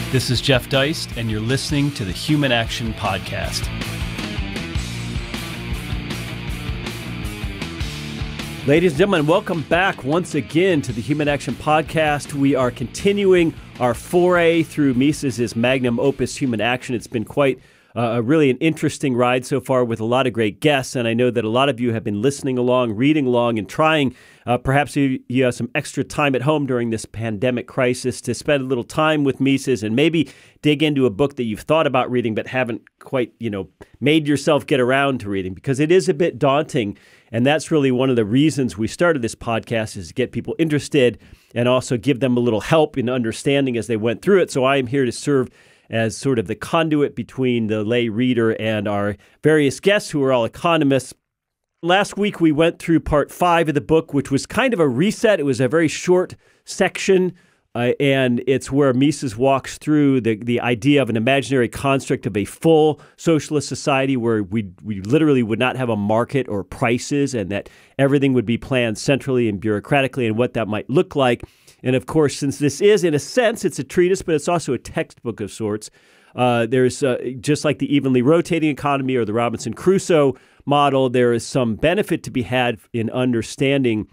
This is Jeff Deist, and you're listening to the Human Action Podcast. Ladies and gentlemen, welcome back once again to the Human Action Podcast. We are continuing our foray through Mises's magnum opus, Human Action. It's been quite really an interesting ride so far with a lot of great guests, and I know that a lot of you have been listening along, reading along, and trying. Perhaps you have some extra time at home during this pandemic crisis to spend a little time with Mises and maybe dig into a book that you've thought about reading but haven't quite, made yourself get around to reading, because it is a bit daunting. And that's really one of the reasons we started this podcast, is to get people interested and also give them a little help in understanding as they went through it. So I am here to serve as sort of the conduit between the lay reader and our various guests who are all economists. Last week, we went through part 5 of the book, which was kind of a reset. It was a very short section, and it's where Mises walks through the idea of an imaginary construct of a full socialist society where we literally would not have a market or prices, and that everything would be planned centrally and bureaucratically, and what that might look like. And of course, since this is, in a sense, it's a treatise, but it's also a textbook of sorts. There's just like the evenly rotating economy or the Robinson Crusoe model, there is some benefit to be had in understanding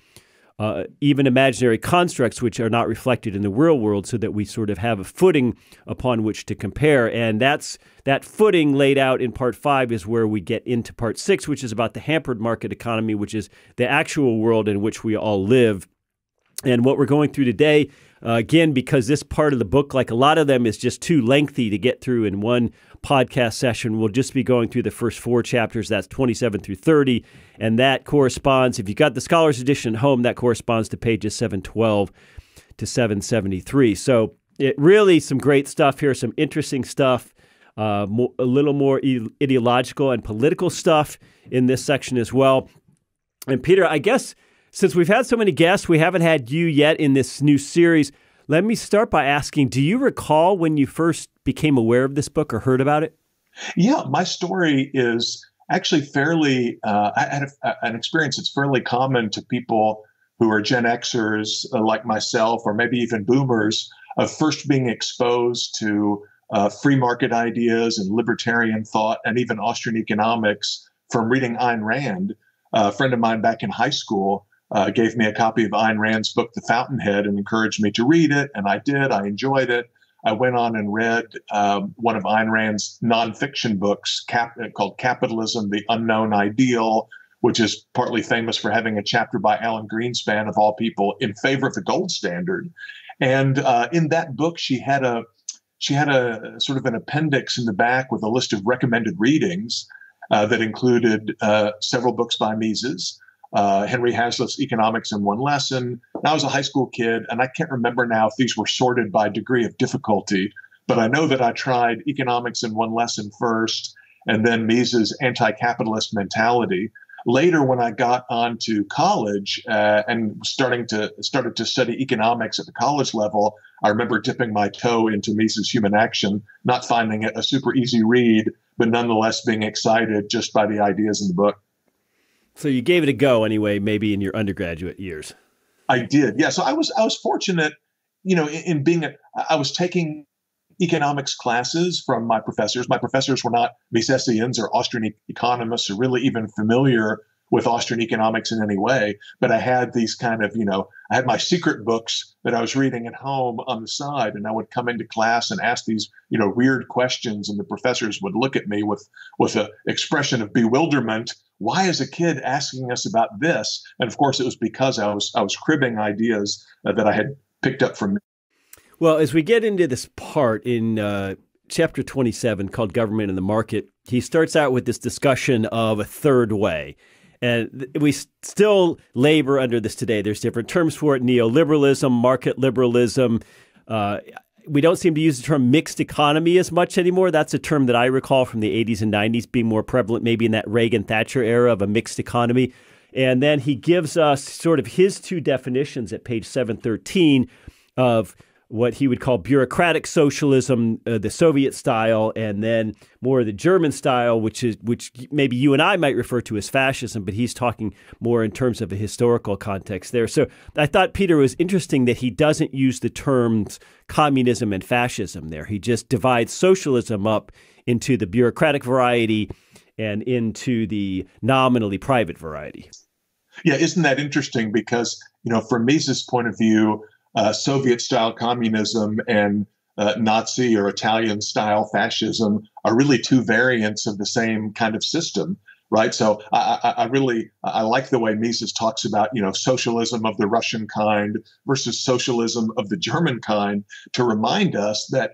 even imaginary constructs which are not reflected in the real world, so that we sort of have a footing upon which to compare. And that footing laid out in part 5 is where we get into part 6, which is about the hampered market economy, which is the actual world in which we all live. And what we're going through today, again, because this part of the book, like a lot of them, is just too lengthy to get through in one podcast session, we'll just be going through the first 4 chapters. That's 27 through 30. And that corresponds, if you got the Scholar's Edition at home, that corresponds to pages 712 to 773. So it really some great stuff here, some interesting stuff, a little more ideological and political stuff in this section as well. And Peter, I guess, since we've had so many guests, we haven't had you yet in this new series. Let me start by asking, do you recall when you first became aware of this book or heard about it? Yeah, my story is actually fairly, I had an experience that's fairly common to people who are Gen Xers like myself, or maybe even boomers, of first being exposed to free market ideas and libertarian thought and even Austrian economics from reading Ayn Rand. A friend of mine back in high school gave me a copy of Ayn Rand's book, The Fountainhead, and encouraged me to read it. And I did. I enjoyed it. I went on and read one of Ayn Rand's nonfiction books called Capitalism, the Unknown Ideal, which is partly famous for having a chapter by Alan Greenspan, of all people, in favor of the gold standard. And in that book, she had a sort of an appendix in the back with a list of recommended readings that included several books by Mises. Henry Hazlitt's Economics in One Lesson. And I was a high school kid, and I can't remember now if these were sorted by degree of difficulty, but I know that I tried Economics in One Lesson first, and then Mises' Anti-Capitalist Mentality. Later, when I got on to college and started to study economics at the college level, I remember dipping my toe into Mises' Human Action, not finding it a super easy read, but nonetheless being excited just by the ideas in the book. So you gave it a go anyway, maybe in your undergraduate years. I did. Yeah. So I was fortunate, in being I was taking economics classes from my professors. My professors were not Misesians or Austrian economists or really even familiar with Austrian economics in any way. But I had these kind of, I had my secret books that I was reading at home on the side, and I would come into class and ask these, weird questions, and the professors would look at me with an expression of bewilderment. Why is a kid asking us about this? And of course, it was because I was cribbing ideas that I had picked up from. Well, as we get into this part in chapter 27 called Government and the Market, he starts out with this discussion of a third way. And we still labor under this today. There's different terms for it: neoliberalism, market liberalism. We don't seem to use the term mixed economy as much anymore. That's a term that I recall from the 80s and 90s being more prevalent, maybe in that Reagan-Thatcher era of a mixed economy. And then he gives us sort of his 2 definitions at page 713 of what he would call bureaucratic socialism, the Soviet style, and then more of the German style, which maybe you and I might refer to as fascism, but he's talking more in terms of a historical context there. So I thought, Peter, it was interesting that he doesn't use the terms communism and fascism there. He just divides socialism up into the bureaucratic variety and into the nominally private variety. Yeah, isn't that interesting? Because, from Mises' point of view, Soviet-style communism and Nazi or Italian-style fascism are really two variants of the same kind of system, right? So I like the way Mises talks about, socialism of the Russian kind versus socialism of the German kind, to remind us that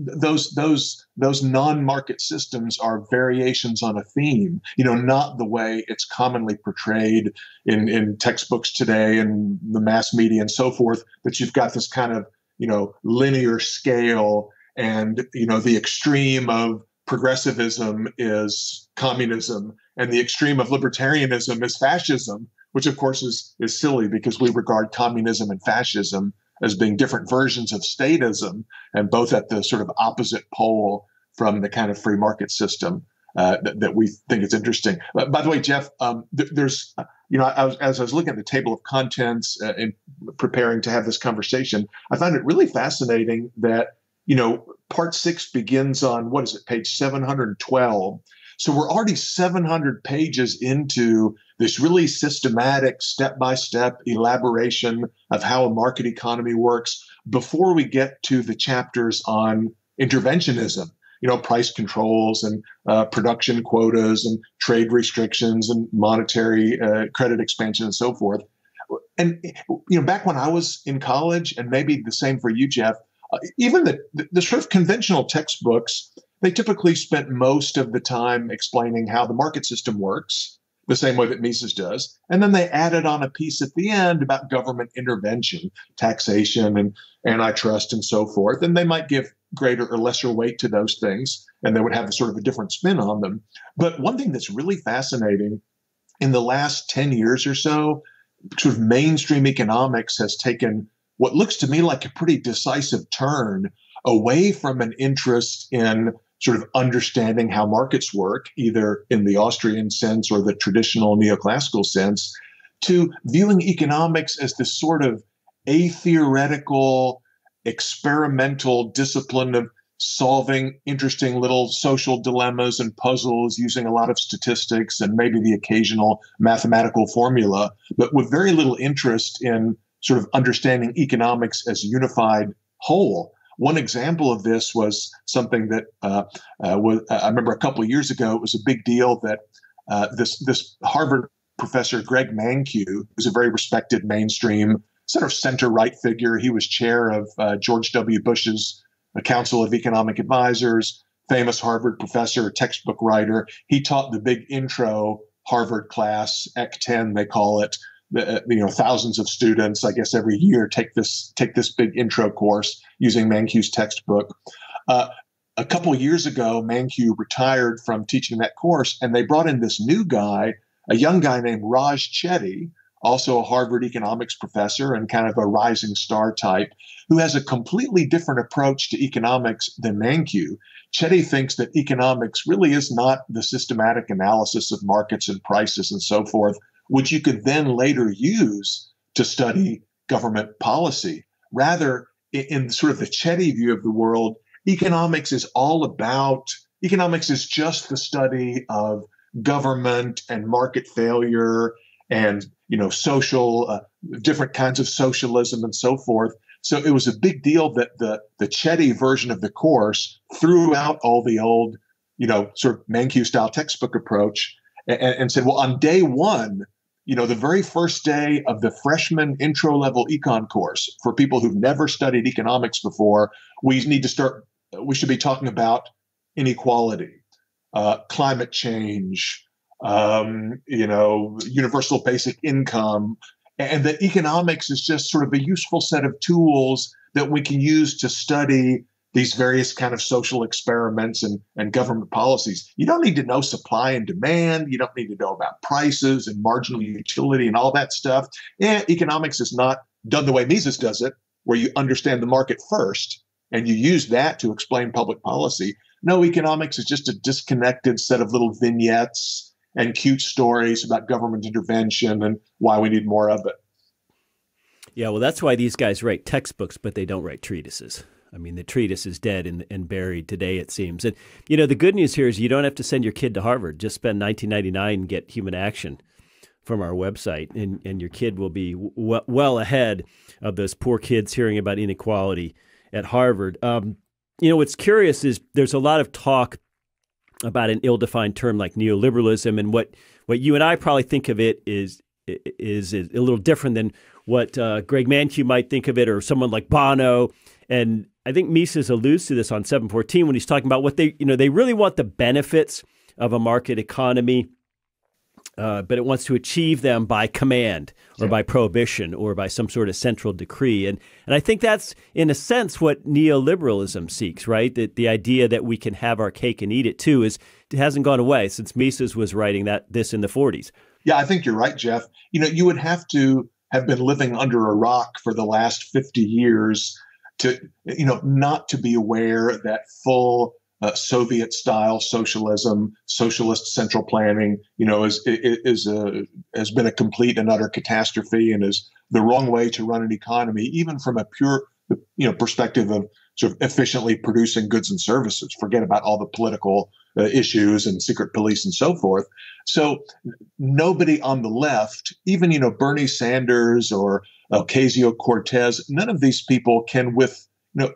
those non-market systems are variations on a theme, not the way it's commonly portrayed in textbooks today and the mass media and so forth, that you've got this kind of, linear scale, and, the extreme of progressivism is communism and the extreme of libertarianism is fascism, which of course is silly, because we regard communism and fascism as being different versions of statism, and both at the sort of opposite pole from the kind of free market system that we think is interesting. By the way, Jeff, there's, as I was looking at the table of contents and preparing to have this conversation, I found it really fascinating that, part 6 begins on, page 712. So we're already 700 pages into this really systematic step-by-step elaboration of how a market economy works before we get to the chapters on interventionism, price controls and production quotas and trade restrictions and monetary credit expansion and so forth. And, back when I was in college, and maybe the same for you, Jeff, even the sort of conventional textbooks, they typically spent most of the time explaining how the market system works, the same way that Mises does. And then they added on a piece at the end about government intervention, taxation and antitrust and so forth. And they might give greater or lesser weight to those things, and they would have a sort of a different spin on them. But one thing that's really fascinating, in the last 10 years or so, sort of mainstream economics has taken what looks to me like a pretty decisive turn away from an interest in sort of understanding how markets work, either in the Austrian sense or the traditional neoclassical sense, to viewing economics as this sort of atheoretical, experimental discipline of solving interesting little social dilemmas and puzzles using a lot of statistics and maybe the occasional mathematical formula, but with very little interest in sort of understanding economics as a unified whole. One example of this was something that I remember a couple of years ago. It was a big deal that this Harvard professor, Greg Mankiw, who's a very respected mainstream sort of center-right figure. He was chair of George W. Bush's Council of Economic Advisors, famous Harvard professor, textbook writer. He taught the big intro Harvard class, Ec 10, they call it. Thousands of students, I guess, every year take this big intro course using Mankiw's textbook. A couple of years ago, Mankiw retired from teaching that course, and they brought in this new guy, a young guy named Raj Chetty, also a Harvard economics professor and kind of a rising star type, who has a completely different approach to economics than Mankiw. Chetty thinks that economics really is not the systematic analysis of markets and prices and so forth, which you could then later use to study government policy. Rather, in sort of the Chetty view of the world, economics is just the study of government and market failure and, social, different kinds of socialism and so forth. So it was a big deal that the Chetty version of the course threw out all the old, sort of Mankiw style textbook approach and said, well, on day one, the very first day of the freshman intro level econ course, for people who've never studied economics before, we should be talking about inequality, climate change, universal basic income, and that economics is just sort of a useful set of tools that we can use to study these various kind of social experiments and government policies. You don't need to know supply and demand. You don't need to know about prices and marginal utility and all that stuff. Economics is not done the way Mises does it. where you understand the market first and you use that to explain public policy. No, economics is just a disconnected set of little vignettes and cute stories about government intervention and why we need more of it. Yeah, well, that's why these guys write textbooks, but they don't write treatises. I mean, the treatise is dead and buried today, it seems. And, you know, the good news here is you don't have to send your kid to Harvard. Just spend $19.99 and get Human Action from our website, and your kid will be well ahead of those poor kids hearing about inequality at Harvard. You know, what's curious is there's a lot of talk about an ill-defined term like neoliberalism, and what you and I probably think of it is a little different than what Greg Mankiw might think of it, or someone like Bono. And I think Mises alludes to this on 714 when he's talking about what they really want the benefits of a market economy, but it wants to achieve them by command or by prohibition or by some sort of central decree. And I think that's, in a sense, what neoliberalism seeks, right? That the idea that we can have our cake and eat it too it hasn't gone away since Mises was writing this in the 40s. Yeah, I think you're right, Jeff. You know, you would have to have been living under a rock for the last 50 years to, not to be aware that full Soviet-style socialism, socialist central planning, has been a complete and utter catastrophe and is the wrong way to run an economy, even from a pure, perspective of sort of efficiently producing goods and services. Forget about all the political issues and secret police and so forth. So nobody on the left, even Bernie Sanders or Ocasio-Cortez, none of these people can with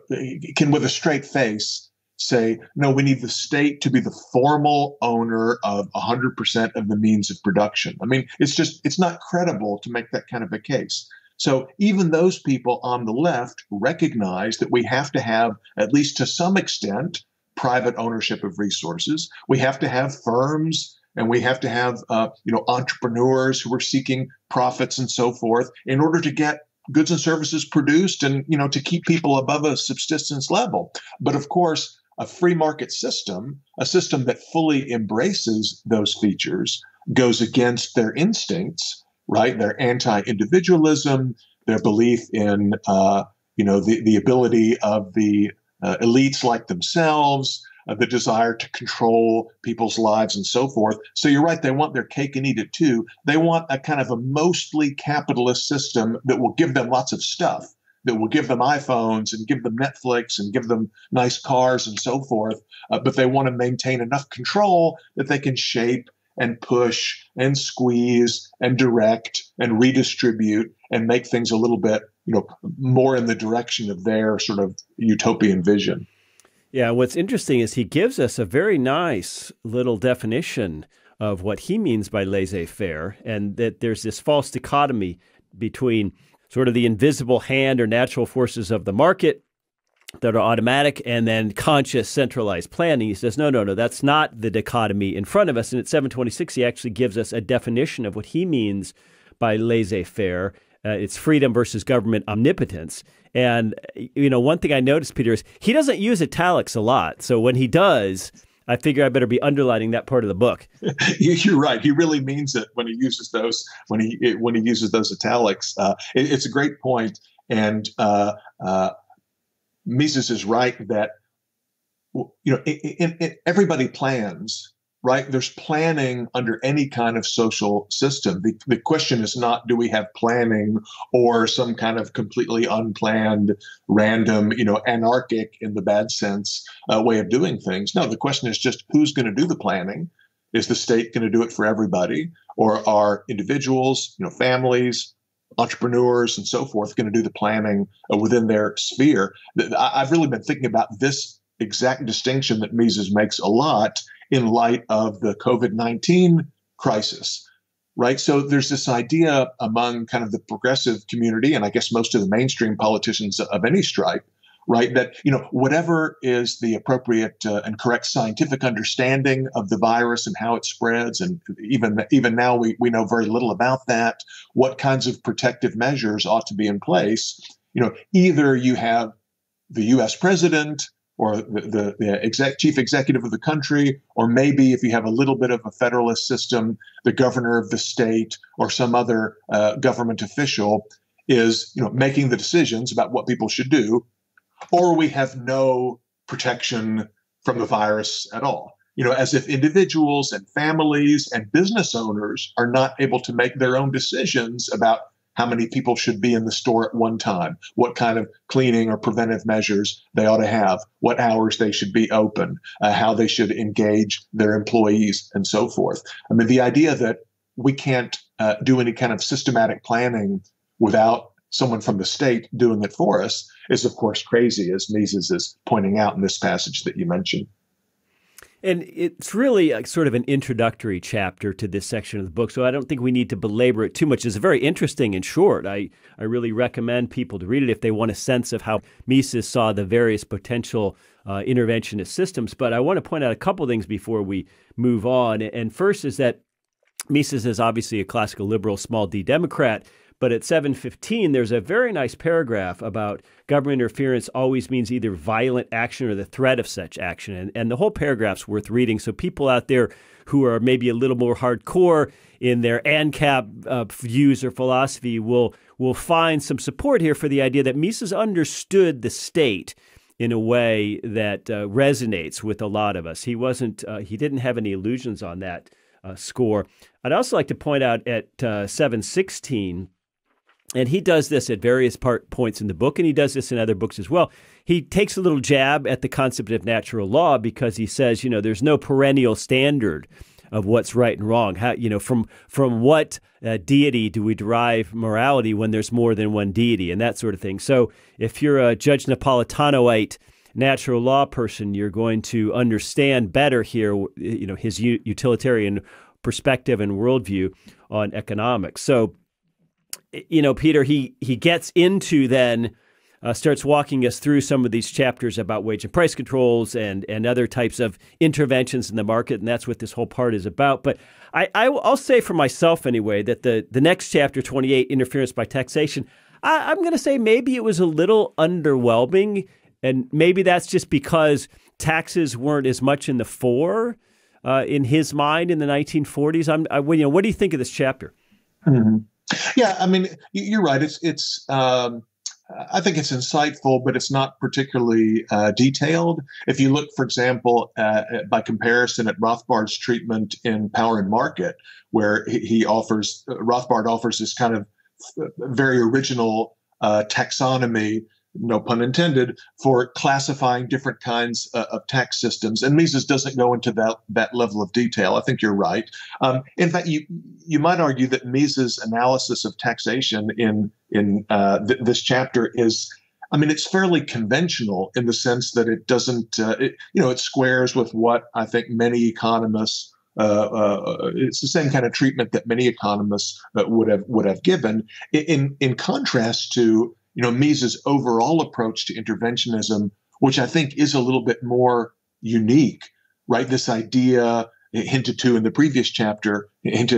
a straight face say, no, we need the state to be the formal owner of 100% of the means of production. I mean, it's not credible to make that kind of a case. So even those people on the left recognize that we have to have, at least to some extent, private ownership of resources. We have to have firms, and we have to have entrepreneurs who are seeking profits and so forth in order to get goods and services produced and to keep people above a subsistence level. But of course, a free market system, a system that fully embraces those features, goes against their instincts, right? Their anti-individualism, their belief in the ability of the elites like themselves, the desire to control people's lives and so forth. So you're right, they want their cake and eat it too. They want a kind of a mostly capitalist system that will give them lots of stuff, that will give them iPhones and give them Netflix and give them nice cars and so forth. But they want to maintain enough control that they can shape and push and squeeze and direct and redistribute and make things a little bit, more in the direction of their sort of utopian vision. Yeah, what's interesting is he gives us a very nice little definition of what he means by laissez-faire, and that there's this false dichotomy between sort of the invisible hand or natural forces of the market that are automatic and then conscious centralized planning. He says, no, that's not the dichotomy in front of us. And at 726, he actually gives us a definition of what he means by laissez-faire. It's freedom versus government omnipotence. And, one thing I noticed, Peter, is he doesn't use italics a lot. So when he does, I figure I better be underlining that part of the book. You're right. He really means it when he uses those, when he uses those italics. It's a great point. And Mises is right that, everybody plans. Right? There's planning under any kind of social system. The question is not, do we have planning or some kind of completely unplanned, random, anarchic in the bad sense way of doing things. No, the question is just who's going to do the planning? Is the state going to do it for everybody? Or are individuals, families, entrepreneurs and so forth going to do the planning within their sphere? I've really been thinking about this exact distinction that Mises makes a lot in light of the COVID-19 crisis, right? So there's this idea among kind of the progressive community, and I guess most of the mainstream politicians of any stripe, right, that, whatever is the appropriate and correct scientific understanding of the virus and how it spreads, and even now we know very little about that, what kinds of protective measures ought to be in place. Either you have the U.S. president or the chief executive of the country, or maybe if you have a little bit of a federalist system, the governor of the state or some other government official. is, making the decisions about what people should do, or we have no protection from the virus at all. As if individuals and families and business owners are not able to make their own decisions about how many people should be in the store at one time, what kind of cleaning or preventive measures they ought to have, what hours they should be open, how they should engage their employees, and so forth. I mean, the idea that we can't do any kind of systematic planning without someone from the state doing it for us is, of course, crazy, as Mises is pointing out in this passage that you mentioned. And it's really sort of an introductory chapter to this section of the book, so I don't think we need to belabor it too much. It's very interesting and short. I really recommend people to read it if they want a sense of how Mises saw the various potential interventionist systems. But I want to point out a couple things before we move on. And first is that Mises is obviously a classical liberal, small d Democrat. But at 7:15, there's a very nice paragraph about government interference always means either violent action or the threat of such action. And the whole paragraph's worth reading. So people out there who are maybe a little more hardcore in their ANCAP views or philosophy will find some support here for the idea that Mises understood the state in a way that resonates with a lot of us. He didn't have any illusions on that score. I'd also like to point out at 7:16, and he does this at various points in the book, and he does this in other books as well. He takes a little jab at the concept of natural law because he says, there's no perennial standard of what's right and wrong. How, from what deity do we derive morality when there's more than one deity, and that sort of thing. So if you're a Judge Napolitanoite natural law person, you're going to understand better here, his utilitarian perspective and worldview on economics. So, Peter, he gets into then, starts walking us through some of these chapters about wage and price controls and other types of interventions in the market, and that's what this whole part is about. But I'll say for myself anyway that the next chapter, 28, interference by taxation, I'm going to say maybe it was a little underwhelming, and maybe that's just because taxes weren't as much in the fore in his mind in the 1940s. What do you think of this chapter? Mm-hmm. Yeah, I mean, you're right. It's I think it's insightful, but it's not particularly detailed. If you look, for example, by comparison at Rothbard's treatment in Power and Market, where Rothbard offers this kind of very original taxonomy, no pun intended, for classifying different kinds of tax systems. And Mises doesn't go into that level of detail. I think you're right. In fact, you might argue that Mises' analysis of taxation in this chapter is, it's fairly conventional in the sense that it doesn't, it squares with what I think many economists. It's the same kind of treatment that many economists would have given. In contrast to Mises' overall approach to interventionism, which I think is a little bit more unique, right? This idea hinted at in the previous chapter,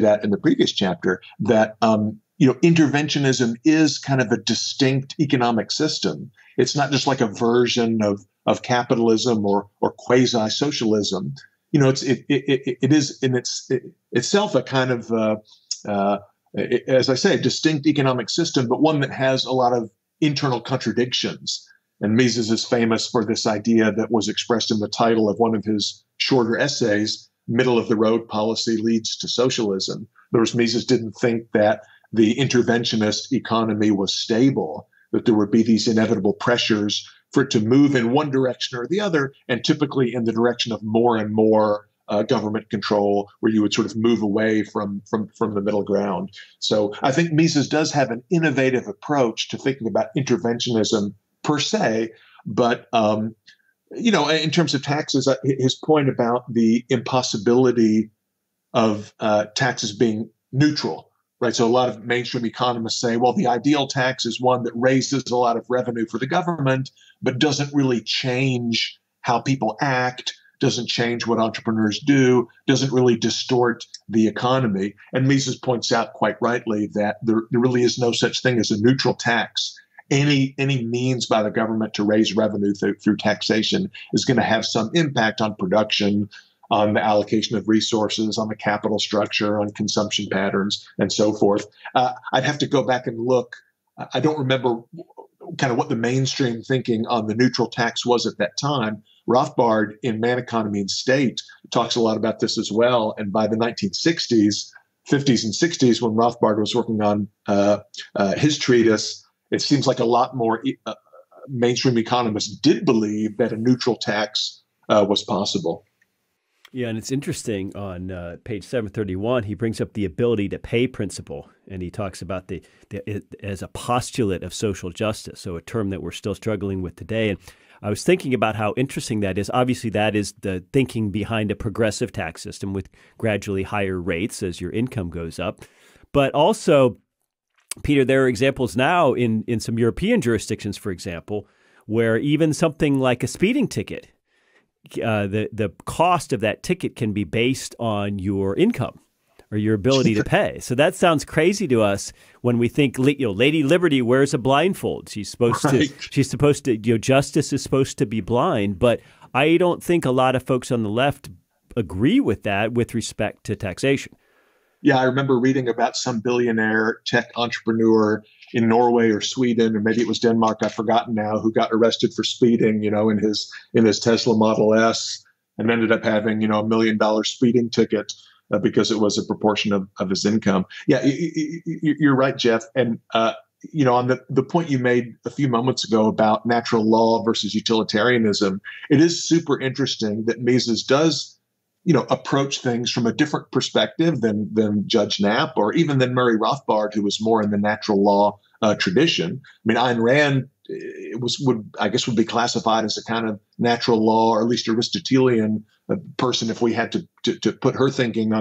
that interventionism is kind of a distinct economic system. It's not just like a version of capitalism or quasi-socialism. It is in itself a kind of, as I say, a distinct economic system, but one that has a lot of internal contradictions. And Mises is famous for this idea that was expressed in the title of one of his shorter essays, Middle of the Road Policy Leads to Socialism. In other words, Mises didn't think that the interventionist economy was stable, that there would be these inevitable pressures for it to move in one direction or the other, and typically in the direction of more and more government control, where you would sort of move away from the middle ground. So I think Mises does have an innovative approach to thinking about interventionism per se, but in terms of taxes, his point about the impossibility of taxes being neutral, right? So a lot of mainstream economists say, well, the ideal tax is one that raises a lot of revenue for the government, but doesn't really change how people act, doesn't change what entrepreneurs do, doesn't really distort the economy. And Mises points out quite rightly that there really is no such thing as a neutral tax. Any means by the government to raise revenue through taxation is going to have some impact on production, on the allocation of resources, on the capital structure, on consumption patterns, and so forth. I'd have to go back and look I don't remember kind of what the mainstream thinking on the neutral tax was at that time. Rothbard in Man, Economy, and State talks a lot about this as well. And by the 1960s, 50s and 60s, when Rothbard was working on his treatise, it seems like a lot more mainstream economists did believe that a neutral tax was possible. Yeah, and it's interesting on page 731, he brings up the ability to pay principle, and he talks about it as a postulate of social justice, so a term that we're still struggling with today. And I was thinking about how interesting that is. Obviously, that is the thinking behind a progressive tax system with gradually higher rates as your income goes up. But also, Peter, there are examples now in some European jurisdictions, for example, where even something like a speeding ticket, the cost of that ticket can be based on your income or your ability to pay. So that sounds crazy to us when we think, Lady Liberty wears a blindfold. She's supposed to, justice is supposed to be blind. But I don't think a lot of folks on the left agree with that with respect to taxation. Yeah, I remember reading about some billionaire tech entrepreneur in Norway or Sweden, or maybe it was Denmark, I've forgotten now, who got arrested for speeding, in his Tesla Model S, and ended up having, $1 million speeding ticket because it was a proportion of his income. Yeah, you're right, Jeff. And on the point you made a few moments ago about natural law versus utilitarianism, it is super interesting that Mises does approach things from a different perspective than Judge Knapp or even than Murray Rothbard, who was more in the natural law tradition. I mean, Ayn Rand would be classified as a kind of natural law, or at least Aristotelian person, if we had to put her thinking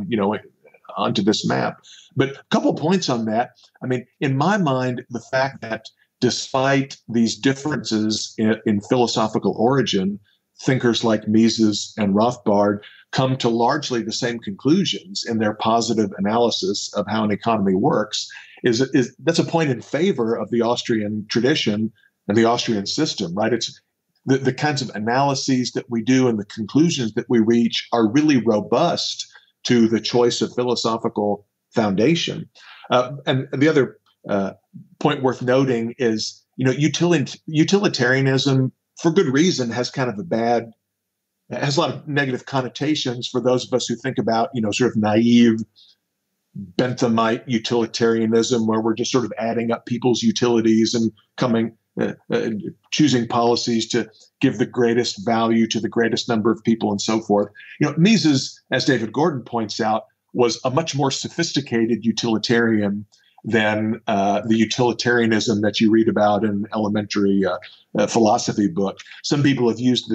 onto this map. But a couple points on that. I mean, in my mind, the fact that despite these differences in philosophical origin, thinkers like Mises and Rothbard come to largely the same conclusions in their positive analysis of how an economy works, is that's a point in favor of the Austrian tradition and the Austrian system, right? It's the kinds of analyses that we do and the conclusions that we reach are really robust to the choice of philosophical foundation. And the other point worth noting is, utilitarianism, for good reason, has kind of has a lot of negative connotations for those of us who think about, sort of naive Benthamite utilitarianism, where we're just sort of adding up people's utilities and choosing policies to give the greatest value to the greatest number of people and so forth. Mises, as David Gordon points out, was a much more sophisticated utilitarian than the utilitarianism that you read about in elementary philosophy book. Some people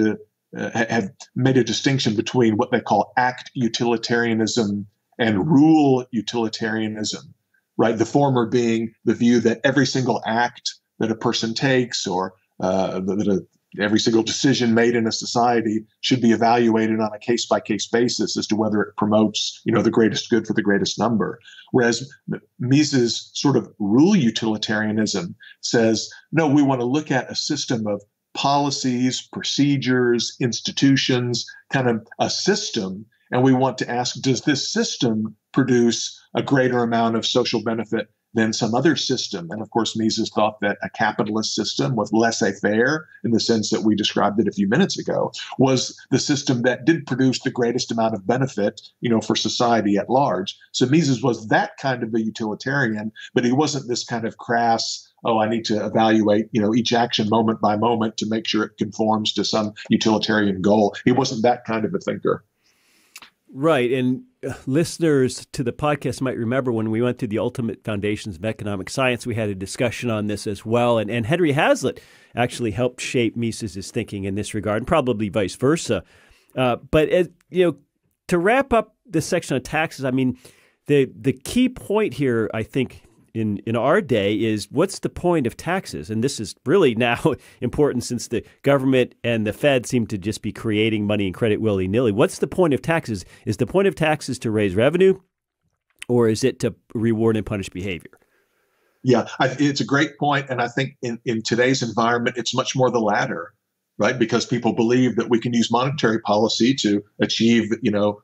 have made a distinction between what they call act utilitarianism and rule utilitarianism, right? The former being the view that every single act that a person takes, or every single decision made in a society, should be evaluated on a case-by-case basis as to whether it promotes, the greatest good for the greatest number. Whereas Mises' sort of rule utilitarianism says, no, we want to look at a system of policies, procedures, institutions, kind of a system, and we want to ask, does this system produce a greater amount of social benefit than some other system? And of course, Mises thought that a capitalist system with laissez-faire, in the sense that we described it a few minutes ago, was the system that did produce the greatest amount of benefit, for society at large. So Mises was that kind of a utilitarian, but he wasn't this kind of crass, I need to evaluate, each action moment by moment to make sure it conforms to some utilitarian goal. He wasn't that kind of a thinker. Right. And listeners to the podcast might remember when we went through the Ultimate Foundations of Economic Science, we had a discussion on this as well. And Henry Hazlitt actually helped shape Mises' thinking in this regard, and probably vice versa. But to wrap up this section on taxes, I mean, the key point here, I think, in our day is, what's the point of taxes? And this is really now important, since the government and the Fed seem to just be creating money and credit willy-nilly. What's the point of taxes? Is the point of taxes to raise revenue, or is it to reward and punish behavior? Yeah, it's a great point. And I think in today's environment, it's much more the latter, right? Because people believe that we can use monetary policy to achieve,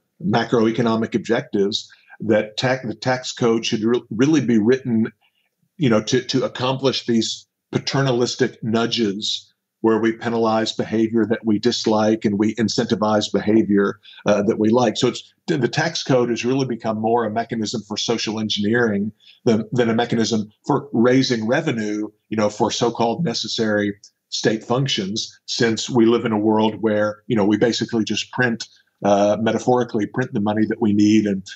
macroeconomic objectives, that the tax code should really be written to accomplish these paternalistic nudges where we penalize behavior that we dislike and we incentivize behavior that we like. So the tax code has really become more a mechanism for social engineering than a mechanism for raising revenue, for so-called necessary state functions, since we live in a world where, we basically just metaphorically print the money that we need, and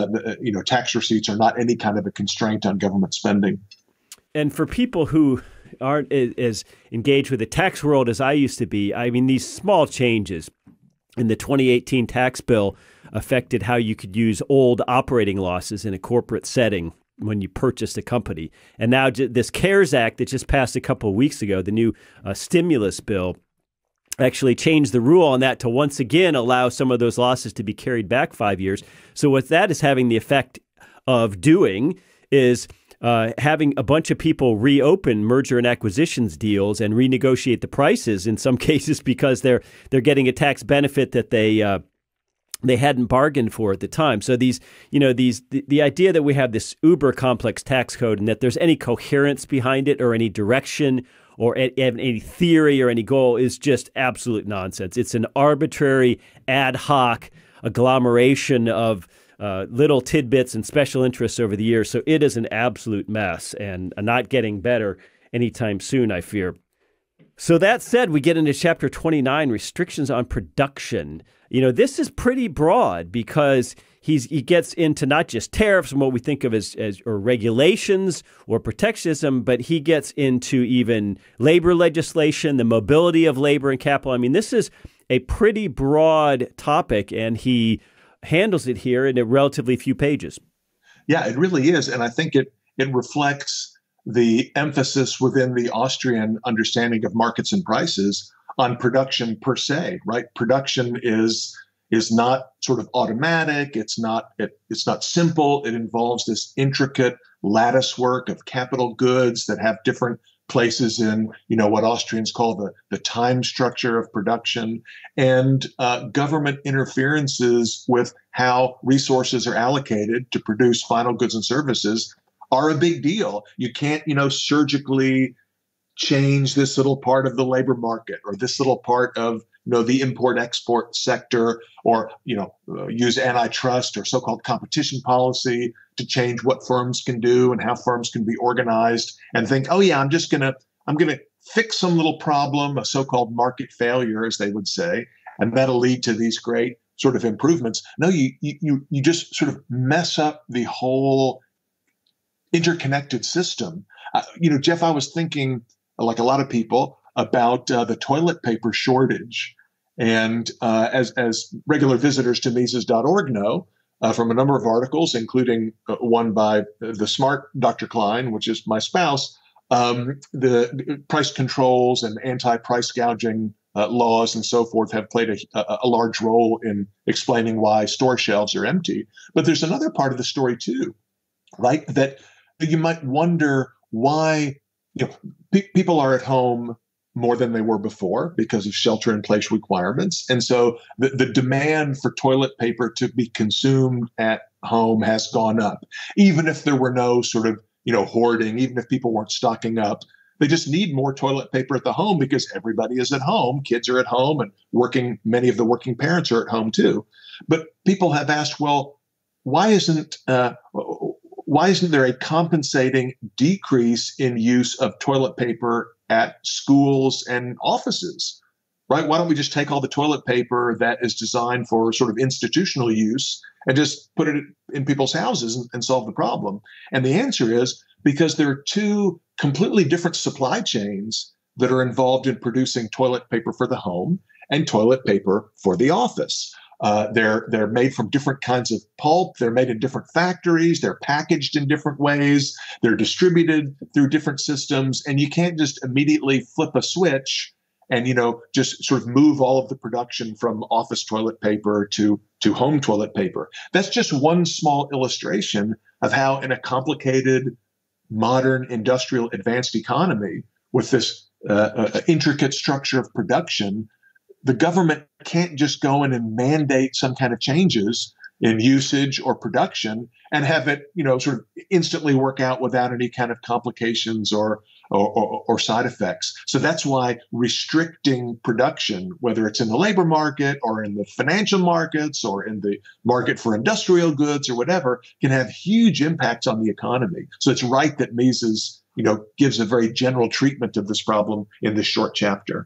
tax receipts are not any kind of a constraint on government spending. And for people who aren't as engaged with the tax world as I used to be, I mean, these small changes in the 2018 tax bill affected how you could use old operating losses in a corporate setting when you purchased a company. And now this CARES Act that just passed a couple of weeks ago, the new stimulus bill, actually changed the rule on that to once again allow some of those losses to be carried back 5 years. So what that is having the effect of doing is having a bunch of people reopen merger and acquisitions deals and renegotiate the prices in some cases because they're getting a tax benefit that they hadn't bargained for at the time. So the idea that we have this uber complex tax code and that there's any coherence behind it or any direction or any theory or any goal is just absolute nonsense. It's an arbitrary, ad hoc agglomeration of little tidbits and special interests over the years. So it is an absolute mess and not getting better anytime soon, I fear. So that said, we get into Chapter 29, restrictions on production. This is pretty broad because he gets into not just tariffs and what we think of as or regulations or protectionism, but he gets into even labor legislation, the mobility of labor and capital. I mean, this is a pretty broad topic, and he handles it here in a relatively few pages. Yeah, it really is. And I think it reflects the emphasis within the Austrian understanding of markets and prices on production per se, right? Production is not sort of automatic. It's not simple. It involves this intricate lattice work of capital goods that have different places in, what Austrians call the time structure of production, and government interferences with how resources are allocated to produce final goods and services are a big deal. You can't, surgically change this little part of the labor market or this little part of, the import-export sector, or, use antitrust or so-called competition policy to change what firms can do and how firms can be organized and think, oh yeah, I'm going to fix some little problem, a so-called market failure, as they would say, and that'll lead to these great sort of improvements. No, you just sort of mess up the whole interconnected system. Jeff, I was thinking, like a lot of people, about the toilet paper shortage. And as regular visitors to Mises.org know, from a number of articles, including one by the smart Dr. Klein, which is my spouse, the price controls and anti-price gouging laws and so forth have played a large role in explaining why store shelves are empty. But there's another part of the story too, right? That you might wonder why people are at home more than they were before because of shelter-in-place requirements. And so the demand for toilet paper to be consumed at home has gone up, even if there were no sort of, hoarding, even if people weren't stocking up. They just need more toilet paper at the home because everybody is at home. Kids are at home, and many of the working parents are at home too. But people have asked, well, why isn't there a compensating decrease in use of toilet paper at schools and offices, right? Why don't we just take all the toilet paper that is designed for sort of institutional use and just put it in people's houses and solve the problem? And the answer is because there are two completely different supply chains that are involved in producing toilet paper for the home and toilet paper for the office. They're made from different kinds of pulp. They're made in different factories. They're packaged in different ways. They're distributed through different systems. And you can't just immediately flip a switch and, just sort of move all of the production from office toilet paper to home toilet paper. That's just one small illustration of how in a complicated, modern, industrial, advanced economy with this intricate structure of production, the government can't just go in and mandate some kind of changes, in usage or production and have it, sort of instantly work out without any kind of complications or side effects. So that's why restricting production, whether it's in the labor market or in the financial markets or in the market for industrial goods or whatever, can have huge impacts on the economy. So it's right that Mises, gives a very general treatment of this problem in this short chapter.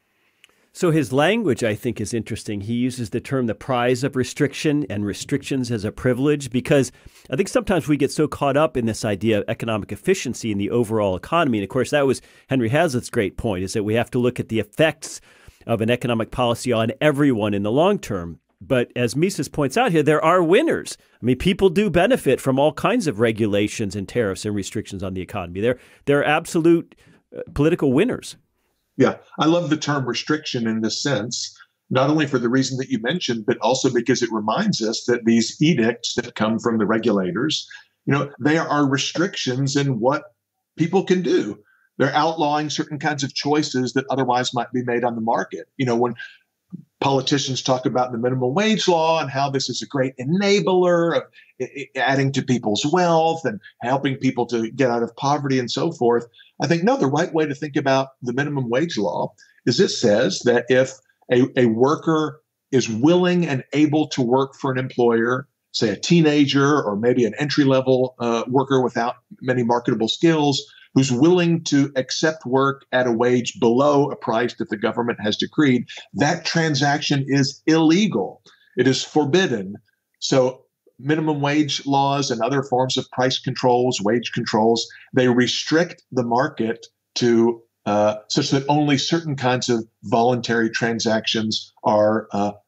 So his language, I think, is interesting. He uses the term the prize of restriction and restrictions as a privilege, because I think sometimes we get so caught up in this idea of economic efficiency in the overall economy. And of course, that was Henry Hazlitt's great point, is that we have to look at the effects of an economic policy on everyone in the long term. But as Mises points out here, there are winners. I mean, people do benefit from all kinds of regulations and tariffs and restrictions on the economy. They're absolute political winners. Yeah, I love the term restriction in this sense, not only for the reason that you mentioned, but also because it reminds us that these edicts that come from the regulators, they are restrictions in what people can do. They're outlawing certain kinds of choices that otherwise might be made on the market. When politicians talk about the minimum wage law and how this is a great enabler of adding to people's wealth and helping people to get out of poverty and so forth, I think, no, the right way to think about the minimum wage law is it says that if a worker is willing and able to work for an employer, say a teenager or maybe an entry-level worker without many marketable skills, who's willing to accept work at a wage below a price that the government has decreed, that transaction is illegal. It is forbidden. So minimum wage laws and other forms of price controls, wage controls, they restrict the market to such that only certain kinds of voluntary transactions are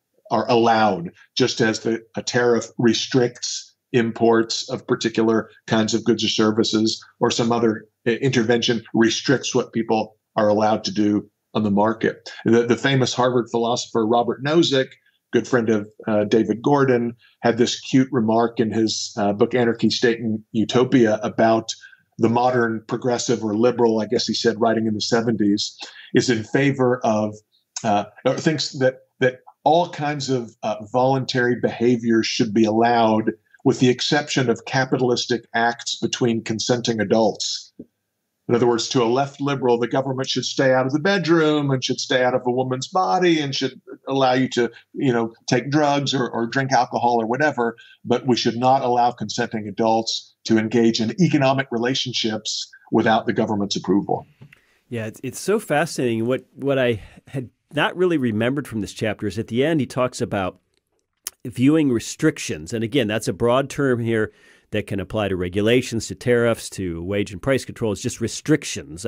allowed, just as a tariff restricts imports of particular kinds of goods or services, or some other intervention restricts what people are allowed to do on the market. The famous Harvard philosopher Robert Nozick, good friend of David Gordon, had this cute remark in his book Anarchy, State, and Utopia about the modern progressive or liberal, I guess he said, writing in the 70s, is in favor of, or thinks that all kinds of voluntary behavior should be allowed, with the exception of capitalistic acts between consenting adults. In other words, to a left liberal, the government should stay out of the bedroom and should stay out of a woman's body and should allow you to, take drugs or drink alcohol or whatever, but we should not allow consenting adults to engage in economic relationships without the government's approval. Yeah, it's so fascinating. What I had not really remembered from this chapter is at the end he talks about viewing restrictions. And again, that's a broad term here that can apply to regulations, to tariffs, to wage and price controls, just restrictions.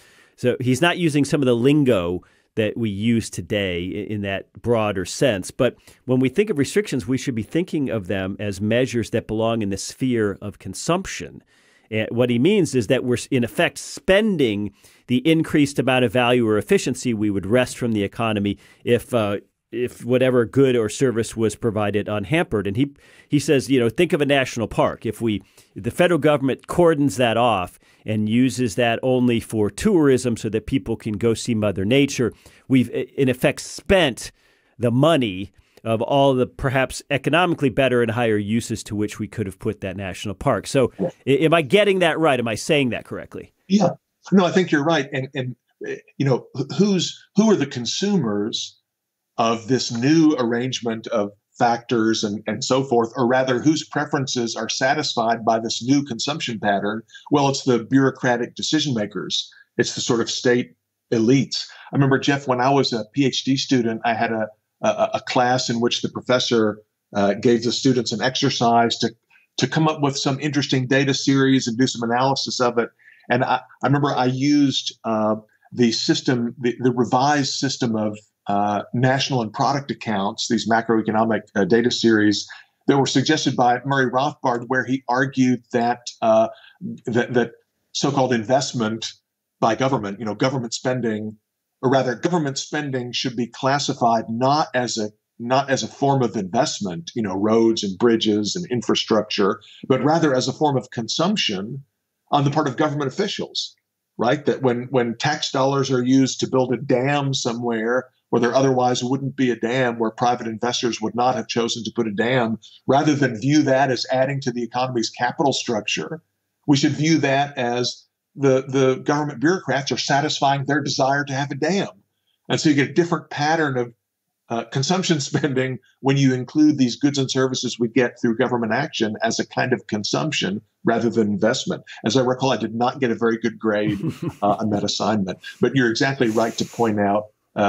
So he's not using some of the lingo that we use today in that broader sense. But when we think of restrictions, we should be thinking of them as measures that belong in the sphere of consumption. And what he means is that we're, in effect, spending the increased amount of value or efficiency we would wrest from the economy if whatever good or service was provided unhampered. And he says, think of a national park. If the federal government cordons that off and uses that only for tourism so that people can go see Mother Nature, we've in effect spent the money of all the perhaps economically better and higher uses to which we could have put that national park. So am I getting that right? Am I saying that correctly? Yeah. No, I think you're right. And who are the consumers of this new arrangement of factors and so forth, or rather whose preferences are satisfied by this new consumption pattern? Well, it's the bureaucratic decision makers. It's the sort of state elites. I remember, Jeff, when I was a PhD student, I had a class in which the professor gave the students an exercise to come up with some interesting data series and do some analysis of it. And I remember I used the system, the revised system of national and product accounts, these macroeconomic data series that were suggested by Murray Rothbard, where he argued that that so-called investment by government, government spending, or rather, government spending should be classified not as a form of investment, roads and bridges and infrastructure, but rather as a form of consumption on the part of government officials. Right? That when tax dollars are used to build a dam somewhere where there otherwise wouldn't be a dam, where private investors would not have chosen to put a dam, rather than view that as adding to the economy's capital structure, we should view that as the government bureaucrats are satisfying their desire to have a dam. And so you get a different pattern of consumption spending when you include these goods and services we get through government action as a kind of consumption rather than investment. As I recall, I did not get a very good grade on that assignment. But you're exactly right to point out,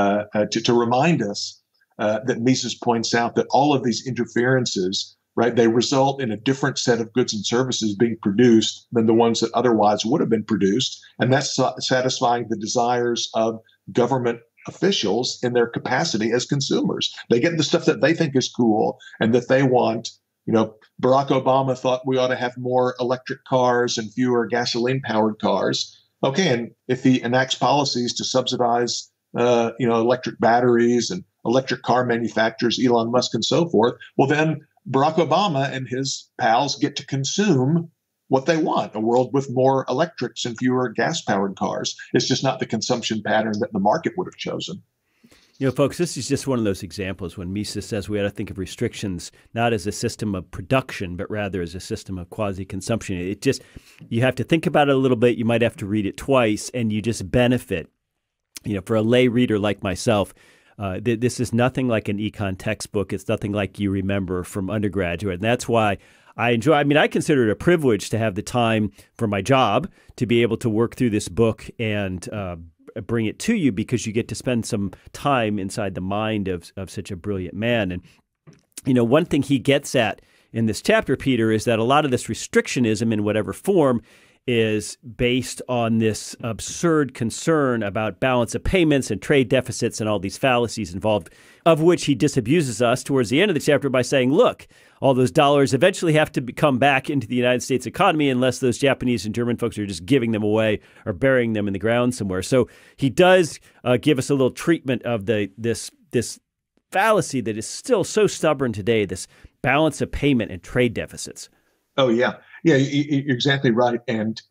to remind us that Mises points out that all of these interferences, right, they result in a different set of goods and services being produced than the ones that otherwise would have been produced. And that's satisfying the desires of government officials in their capacity as consumers. They get the stuff that they think is cool and that they want. You know, Barack Obama thought we ought to have more electric cars and fewer gasoline-powered cars. Okay, and if he enacts policies to subsidize, electric batteries and electric car manufacturers, Elon Musk and so forth, well, then Barack Obama and his pals get to consume what they want, a world with more electrics and fewer gas-powered cars. It's just not the consumption pattern that the market would have chosen. You know, folks, this is just one of those examples when Mises says we ought to think of restrictions not as a system of production, but rather as a system of quasi-consumption. It just, you have to think about it a little bit. You might have to read it twice, and you just benefit. You know, for a lay reader like myself, this is nothing like an econ textbook. It's nothing like you remember from undergraduate. And that's why I enjoy, I consider it a privilege to have the time for my job to be able to work through this book and bring it to you, because you get to spend some time inside the mind of such a brilliant man. And, you know, one thing he gets at in this chapter, Peter, is that a lot of this restrictionism in whatever form is based on this absurd concern about balance of payments and trade deficits and all these fallacies involved, of which he disabuses us towards the end of the chapter by saying, look, all those dollars eventually have to come back into the United States economy unless those Japanese and German folks are just giving them away or burying them in the ground somewhere. So he does give us a little treatment of this fallacy that is still so stubborn today, this balance of payment and trade deficits. Oh, yeah. Yeah, you're exactly right. And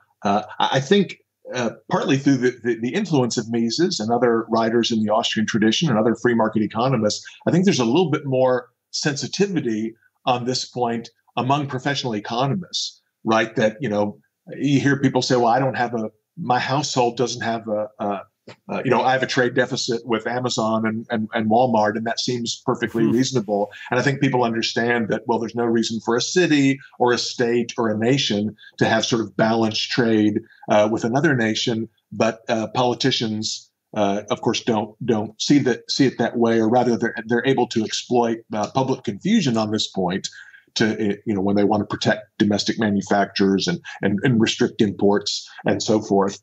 I think partly through the influence of Mises and other writers in the Austrian tradition and other free market economists, I think there's a little bit more sensitivity on this point among professional economists, right? That, you know, you hear people say, well, my household doesn't have I have a trade deficit with Amazon and Walmart, and that seems perfectly reasonable. And I think people understand that, well, there's no reason for a city or a state or a nation to have sort of balanced trade with another nation. But politicians, of course, don't see it that way, or rather they're able to exploit public confusion on this point to, when they want to protect domestic manufacturers and restrict imports and so forth.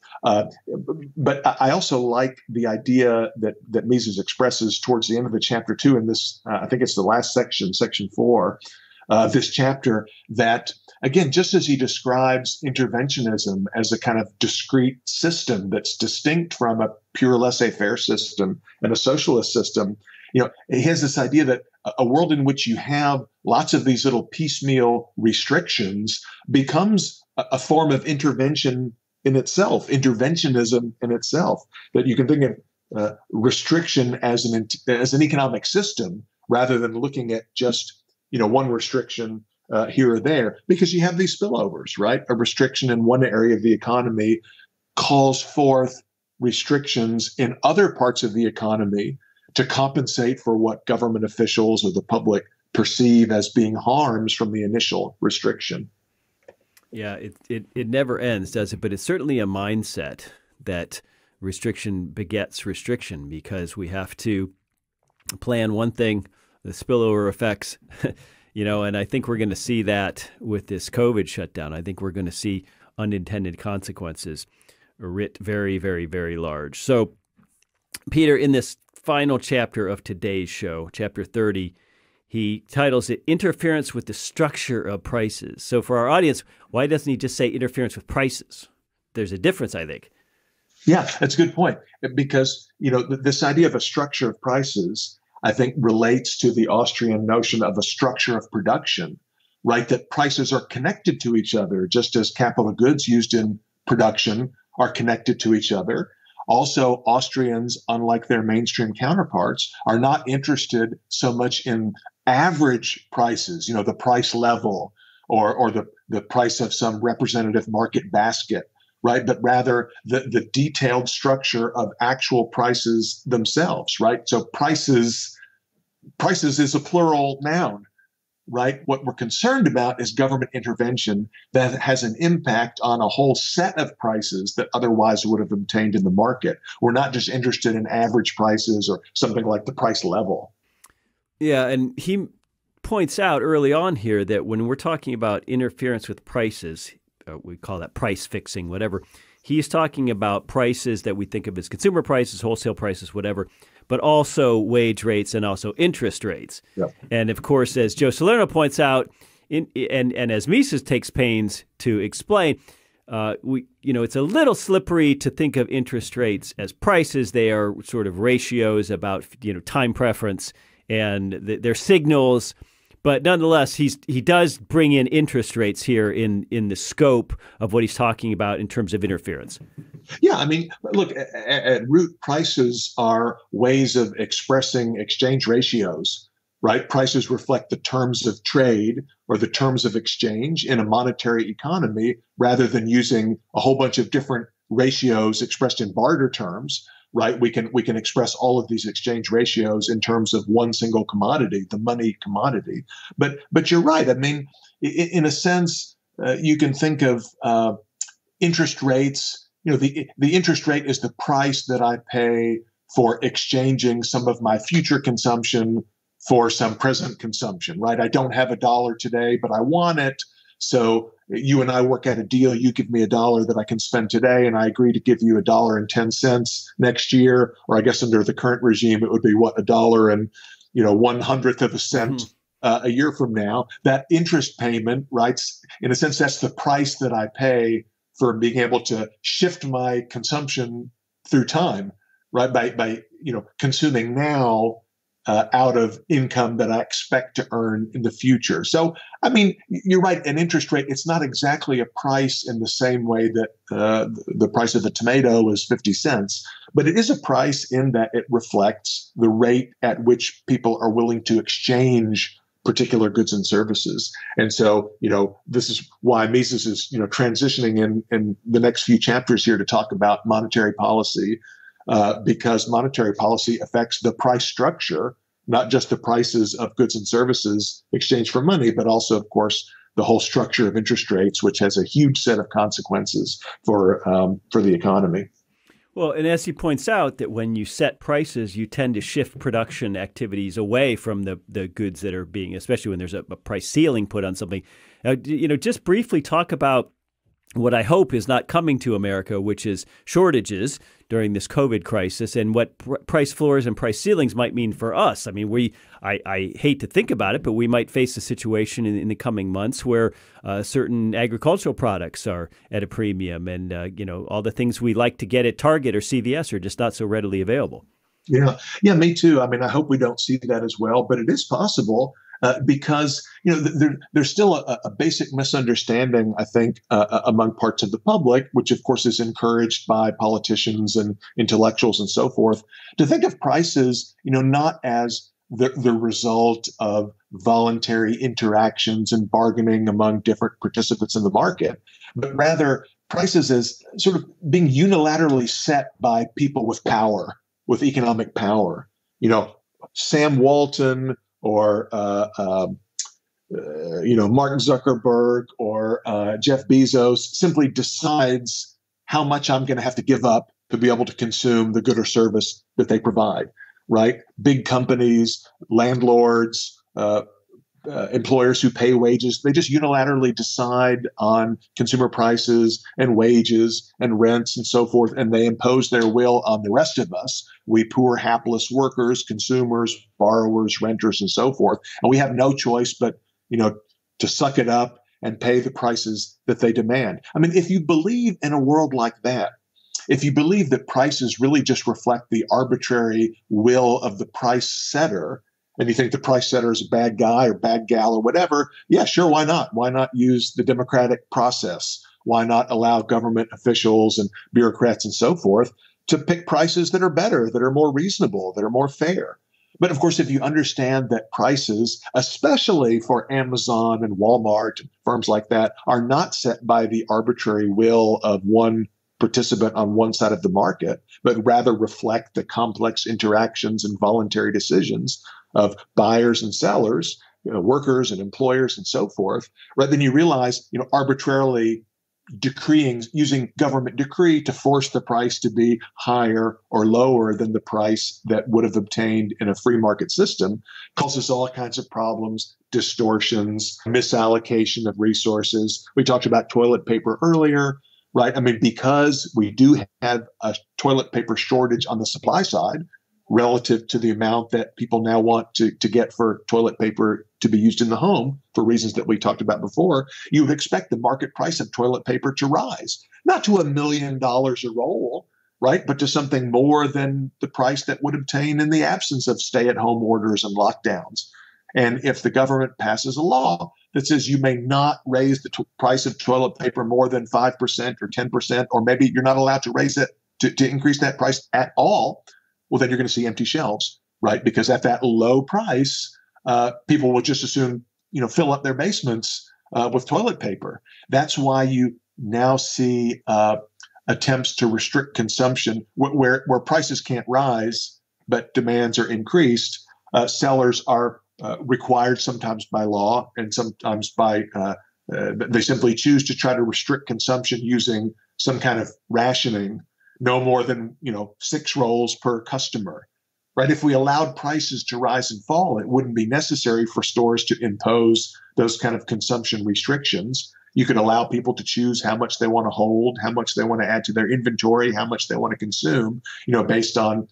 But I also like the idea that Mises expresses towards the end of the chapter 2 in this, I think it's the last section, section 4, this chapter, that, again, just as he describes interventionism as a kind of discrete system that's distinct from a pure laissez-faire system and a socialist system, he has this idea that a world in which you have lots of these little piecemeal restrictions becomes a form of intervention in itself, interventionism in itself, that you can think of restriction as an economic system rather than looking at just, one restriction here or there, because you have these spillovers, right? A restriction in one area of the economy calls forth restrictions in other parts of the economy to compensate for what government officials or the public perceive as being harms from the initial restriction. Yeah, it never ends, does it? But it's certainly a mindset that restriction begets restriction, because we have to plan one thing, the spillover effects, and I think we're going to see that with this COVID shutdown. I think we're going to see unintended consequences writ very, very, very large. So, Peter, in this final chapter of today's show, chapter 30, he titles it Interference with the Structure of Prices. So for our audience, why doesn't he just say interference with prices? There's a difference, I think. Yeah, that's a good point. Because, this idea of a structure of prices, I think, relates to the Austrian notion of a structure of production, right? That prices are connected to each other, just as capital goods used in production are connected to each other. Also, Austrians, unlike their mainstream counterparts, are not interested so much in average prices, the price level or the price of some representative market basket, right? But rather the detailed structure of actual prices themselves, right? So prices is a plural noun, right? What we're concerned about is government intervention that has an impact on a whole set of prices that otherwise would have obtained in the market. We're not just interested in average prices or something like the price level. Yeah, and he points out early on here that when we're talking about interference with prices, we call that price fixing, whatever, he's talking about prices that we think of as consumer prices, wholesale prices, whatever, but also wage rates and also interest rates. Yep. And of course, as Joe Salerno points out, and as Mises takes pains to explain, it's a little slippery to think of interest rates as prices. They are sort of ratios about time preference, and they're signals. But nonetheless, he does bring in interest rates here in the scope of what he's talking about in terms of interference. Yeah, I mean, look, at root, prices are ways of expressing exchange ratios, right? Prices reflect the terms of trade or the terms of exchange in a monetary economy rather than using a whole bunch of different ratios expressed in barter terms. Right, we can express all of these exchange ratios in terms of one single commodity, the money commodity. But you're right. I mean, in a sense, you can think of interest rates. The interest rate is the price that I pay for exchanging some of my future consumption for some present consumption. Right, I don't have $1 today, but I want it. So you and I work out a deal. You give me $1 that I can spend today, and I agree to give you $1.10 next year. Or I guess under the current regime, it would be $1 and 1/100th of a cent a year from now. That interest payment, right? In a sense, that's the price that I pay for being able to shift my consumption through time, right? By consuming now. Out of income that I expect to earn in the future. So, I mean, you're right. An interest rate, it's not exactly a price in the same way that the price of a tomato is 50 cents, but it is a price in that it reflects the rate at which people are willing to exchange particular goods and services. And so, this is why Mises is, transitioning in the next few chapters here to talk about monetary policy. Because monetary policy affects the price structure, not just the prices of goods and services exchanged for money, but also, of course, the whole structure of interest rates, which has a huge set of consequences for the economy. Well, and as he points out, that when you set prices, you tend to shift production activities away from the goods that are being, especially when there's a price ceiling put on something. Just briefly talk about what I hope is not coming to America, which is shortages during this COVID crisis, and what price floors and price ceilings might mean for us. I mean, I hate to think about it, but we might face a situation in the coming months where certain agricultural products are at a premium, and all the things we like to get at Target or CVS are just not so readily available. Yeah, me too. I mean, I hope we don't see that as well, but it is possible. Because there's still a basic misunderstanding, I think, among parts of the public, which of course is encouraged by politicians and intellectuals and so forth, to think of prices, not as the result of voluntary interactions and bargaining among different participants in the market, but rather prices as sort of being unilaterally set by people with power, with economic power. Sam Walton, or Mark Zuckerberg or Jeff Bezos simply decides how much I'm going to have to give up to be able to consume the good or service that they provide, right? Big companies, landlords, employers who pay wages, they just unilaterally decide on consumer prices and wages and rents and so forth, and they impose their will on the rest of us. We poor, hapless workers, consumers, borrowers, renters, and so forth. And we have no choice but, to suck it up and pay the prices that they demand. I mean, if you believe in a world like that, if you believe that prices really just reflect the arbitrary will of the price setter, and you think the price setter is a bad guy or bad gal or whatever, yeah, sure, why not? Why not use the democratic process? Why not allow government officials and bureaucrats and so forth to pick prices that are better, that are more reasonable, that are more fair. But of course, if you understand that prices, especially for Amazon and Walmart and firms like that, are not set by the arbitrary will of one participant on one side of the market, but rather reflect the complex interactions and voluntary decisions of buyers and sellers, workers and employers and so forth, right? Then you realize, arbitrarily decreeing, using government decree to force the price to be higher or lower than the price that would have obtained in a free market system causes all kinds of problems, distortions, misallocation of resources. We talked about toilet paper earlier, right? I mean, because we do have a toilet paper shortage on the supply side relative to the amount that people now want to get for toilet paper to be used in the home for reasons that we talked about before, you would expect the market price of toilet paper to rise, not to $1 million a roll, right? But to something more than the price that would obtain in the absence of stay-at-home orders and lockdowns. And if the government passes a law that says you may not raise the price of toilet paper more than 5% or 10%, or maybe you're not allowed to raise it to increase that price at all, well, then you're going to see empty shelves, right? Because at that low price, people will just assume, fill up their basements with toilet paper. That's why you now see attempts to restrict consumption where prices can't rise, but demands are increased. Sellers are required sometimes by law and sometimes by they simply choose to try to restrict consumption using some kind of rationing, no more than 6 rolls per customer. Right? If we allowed prices to rise and fall, it wouldn't be necessary for stores to impose those kind of consumption restrictions. You could allow people to choose how much they want to hold, how much they want to add to their inventory, how much they want to consume, based on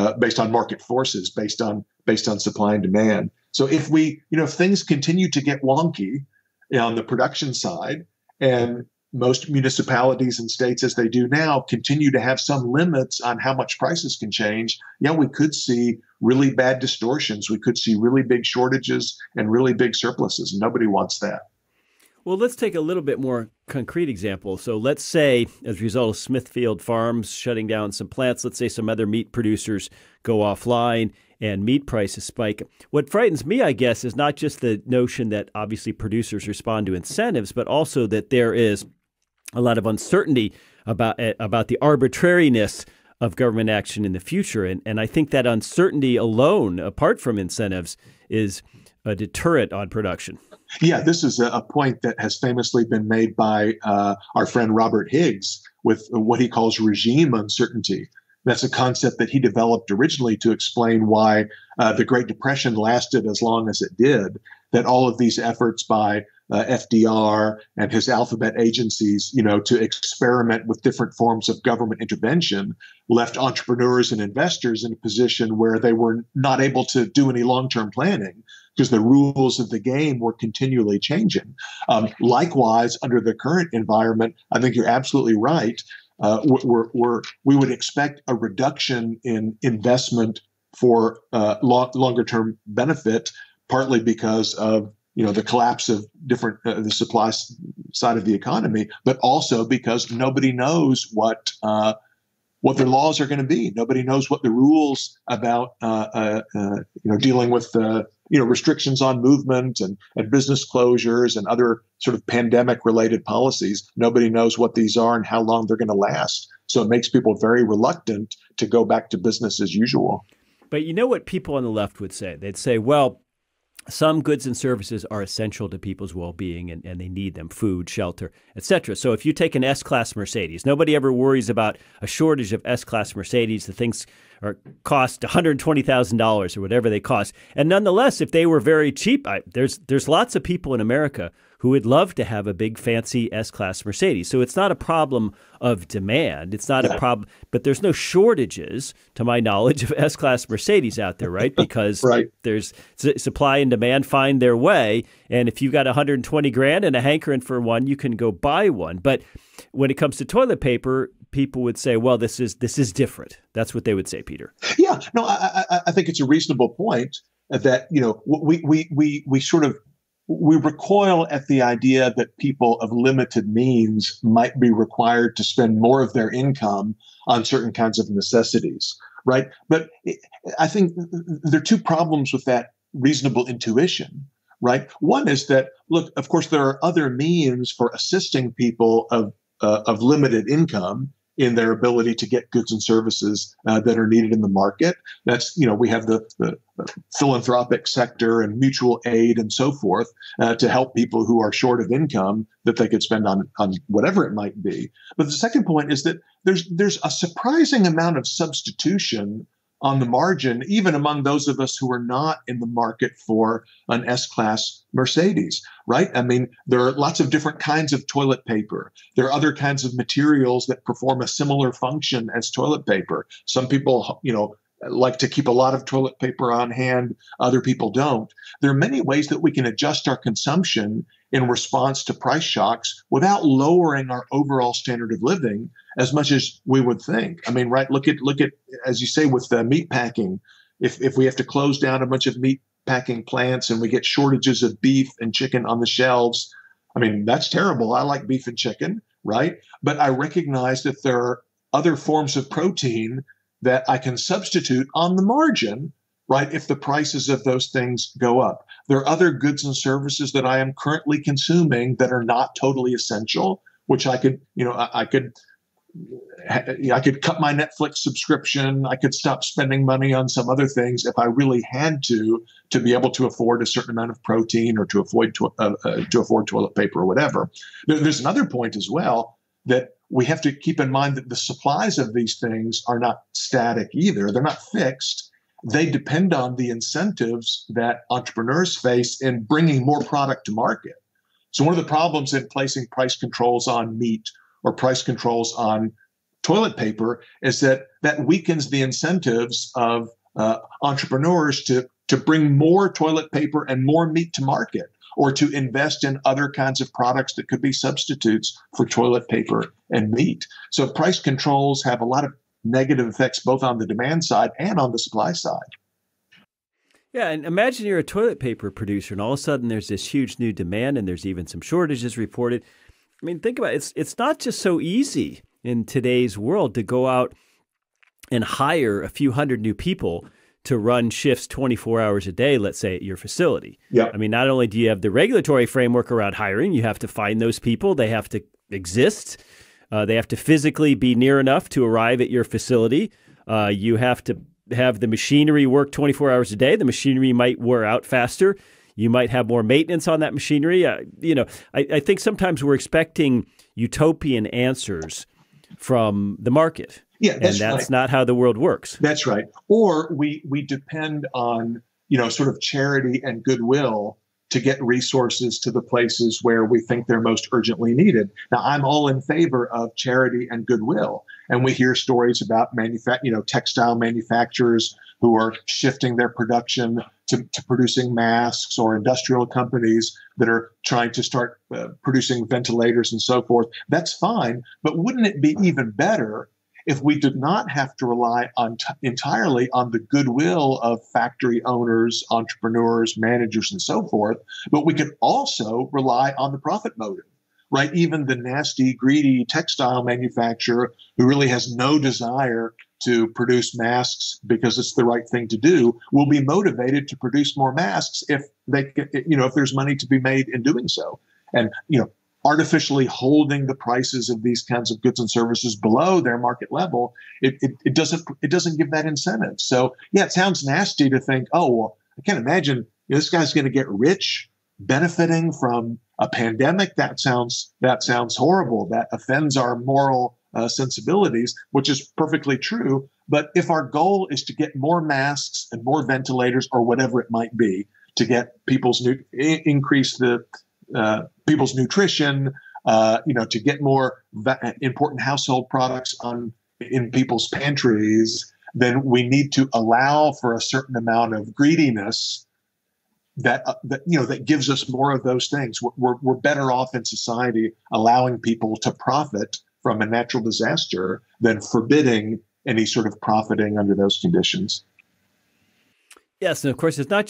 market forces, based on supply and demand. So if if things continue to get wonky on the production side, and most municipalities and states, as they do now, continue to have some limits on how much prices can change, we could see really bad distortions. We could see really big shortages and really big surpluses. Nobody wants that. Well, let's take a little bit more concrete example. So let's say, as a result of Smithfield Farms shutting down some plants, let's say some other meat producers go offline and meat prices spike. What frightens me, I guess, is not just the notion that obviously producers respond to incentives, but also that there is a lot of uncertainty about the arbitrariness of government action in the future. And I think that uncertainty alone, apart from incentives, is a deterrent on production. Yeah, this is a point that has famously been made by our friend Robert Higgs with what he calls regime uncertainty. That's a concept that he developed originally to explain why the Great Depression lasted as long as it did, that all of these efforts by FDR and his alphabet agencies, to experiment with different forms of government intervention left entrepreneurs and investors in a position where they were not able to do any long-term planning because the rules of the game were continually changing. Likewise, under the current environment, I think you're absolutely right. We would expect a reduction in investment for longer-term benefit, partly because of the collapse of different the supply side of the economy, but also because nobody knows what their laws are going to be. Nobody knows what the rules about dealing with restrictions on movement and business closures and other sort of pandemic-related policies. Nobody knows what these are and how long they're going to last. So it makes people very reluctant to go back to business as usual. But you know what people on the left would say? They'd say, well, some goods and services are essential to people's well-being and they need them, food, shelter, etc. So if you take an S-Class Mercedes, nobody ever worries about a shortage of S-Class Mercedes. The things cost $120,000 or whatever they cost. And nonetheless, if they were very cheap, there's lots of people in America who would love to have a big fancy S-Class Mercedes. So it's not a problem of demand. It's not a problem, but there's no shortages, to my knowledge, of S-Class Mercedes out there, right? Because there's supply and demand find their way. And if you've got 120 grand and a hankering for one, you can go buy one. But when it comes to toilet paper, people would say, well, this is different. That's what they would say, Peter. Yeah, no, I think it's a reasonable point that, we sort of we recoil at the idea that people of limited means might be required to spend more of their income on certain kinds of necessities, right? But I think there are two problems with that reasonable intuition, right? One is that, look, of course, there are other means for assisting people of limited income in their ability to get goods and services that are needed in the market. That's, we have the philanthropic sector and mutual aid and so forth to help people who are short of income that they could spend on whatever it might be. But the second point is that there's a surprising amount of substitution on the margin, even among those of us who are not in the market for an S-Class Mercedes, right? I mean, there are lots of different kinds of toilet paper. There are other kinds of materials that perform a similar function as toilet paper. Some people, like to keep a lot of toilet paper on hand. Other people don't. There are many ways that we can adjust our consumption in response to price shocks without lowering our overall standard of living as much as we would think. I mean, right? Look at, as you say, with the meat packing. If we have to close down a bunch of meat packing plants and we get shortages of beef and chicken on the shelves, I mean, that's terrible. I like beef and chicken, right? But I recognize that there are other forms of protein that I can substitute on the margin, right, if the prices of those things go up. There are other goods and services that I am currently consuming that are not totally essential, which I could cut my Netflix subscription. I could stop spending money on some other things if I really had to be able to afford a certain amount of protein or to afford toilet paper or whatever. There's another point as well that we have to keep in mind that the supplies of these things are not static either. They're not fixed. They depend on the incentives that entrepreneurs face in bringing more product to market. So one of the problems in placing price controls on meat or price controls on toilet paper is that weakens the incentives of entrepreneurs to bring more toilet paper and more meat to market, or to invest in other kinds of products that could be substitutes for toilet paper and meat. So price controls have a lot of negative effects both on the demand side and on the supply side. Yeah, and imagine you're a toilet paper producer and all of a sudden there's this huge new demand and there's even some shortages reported. I mean, think about it. It's not just so easy in today's world to go out and hire a few hundred new people to run shifts 24 hours a day, let's say, at your facility. Yeah. I mean, not only do you have the regulatory framework around hiring, you have to find those people. They have to exist. They have to physically be near enough to arrive at your facility. You have to have the machinery work 24 hours a day. The machinery might wear out faster. You might have more maintenance on that machinery. I think sometimes we're expecting utopian answers from the market. Yeah, that's right. right. Not how the world works. That's right. Or we depend on, sort of charity and goodwill to get resources to the places where we think they're most urgently needed. Now, I'm all in favor of charity and goodwill. And we hear stories about textile manufacturers who are shifting their production to producing masks, or industrial companies that are trying to start producing ventilators and so forth. That's fine. But wouldn't it be even better if we did not have to rely entirely on the goodwill of factory owners, entrepreneurs, managers, and so forth, but we could also rely on the profit motive, right? Even the nasty, greedy textile manufacturer who really has no desire to produce masks because it's the right thing to do will be motivated to produce more masks if there's money to be made in doing so. And, artificially holding the prices of these kinds of goods and services below their market level, it doesn't give that incentive. So yeah, it sounds nasty to think, oh, well, I can't imagine this guy's going to get rich benefiting from a pandemic. That sounds horrible. That offends our moral sensibilities, which is perfectly true. But if our goal is to get more masks and more ventilators or whatever it might be, to get increase the people's nutrition, to get more important household products in people's pantries, then we need to allow for a certain amount of greediness that gives us more of those things. We're better off in society allowing people to profit from a natural disaster than forbidding any sort of profiting under those conditions. Yes, and of course, it's not just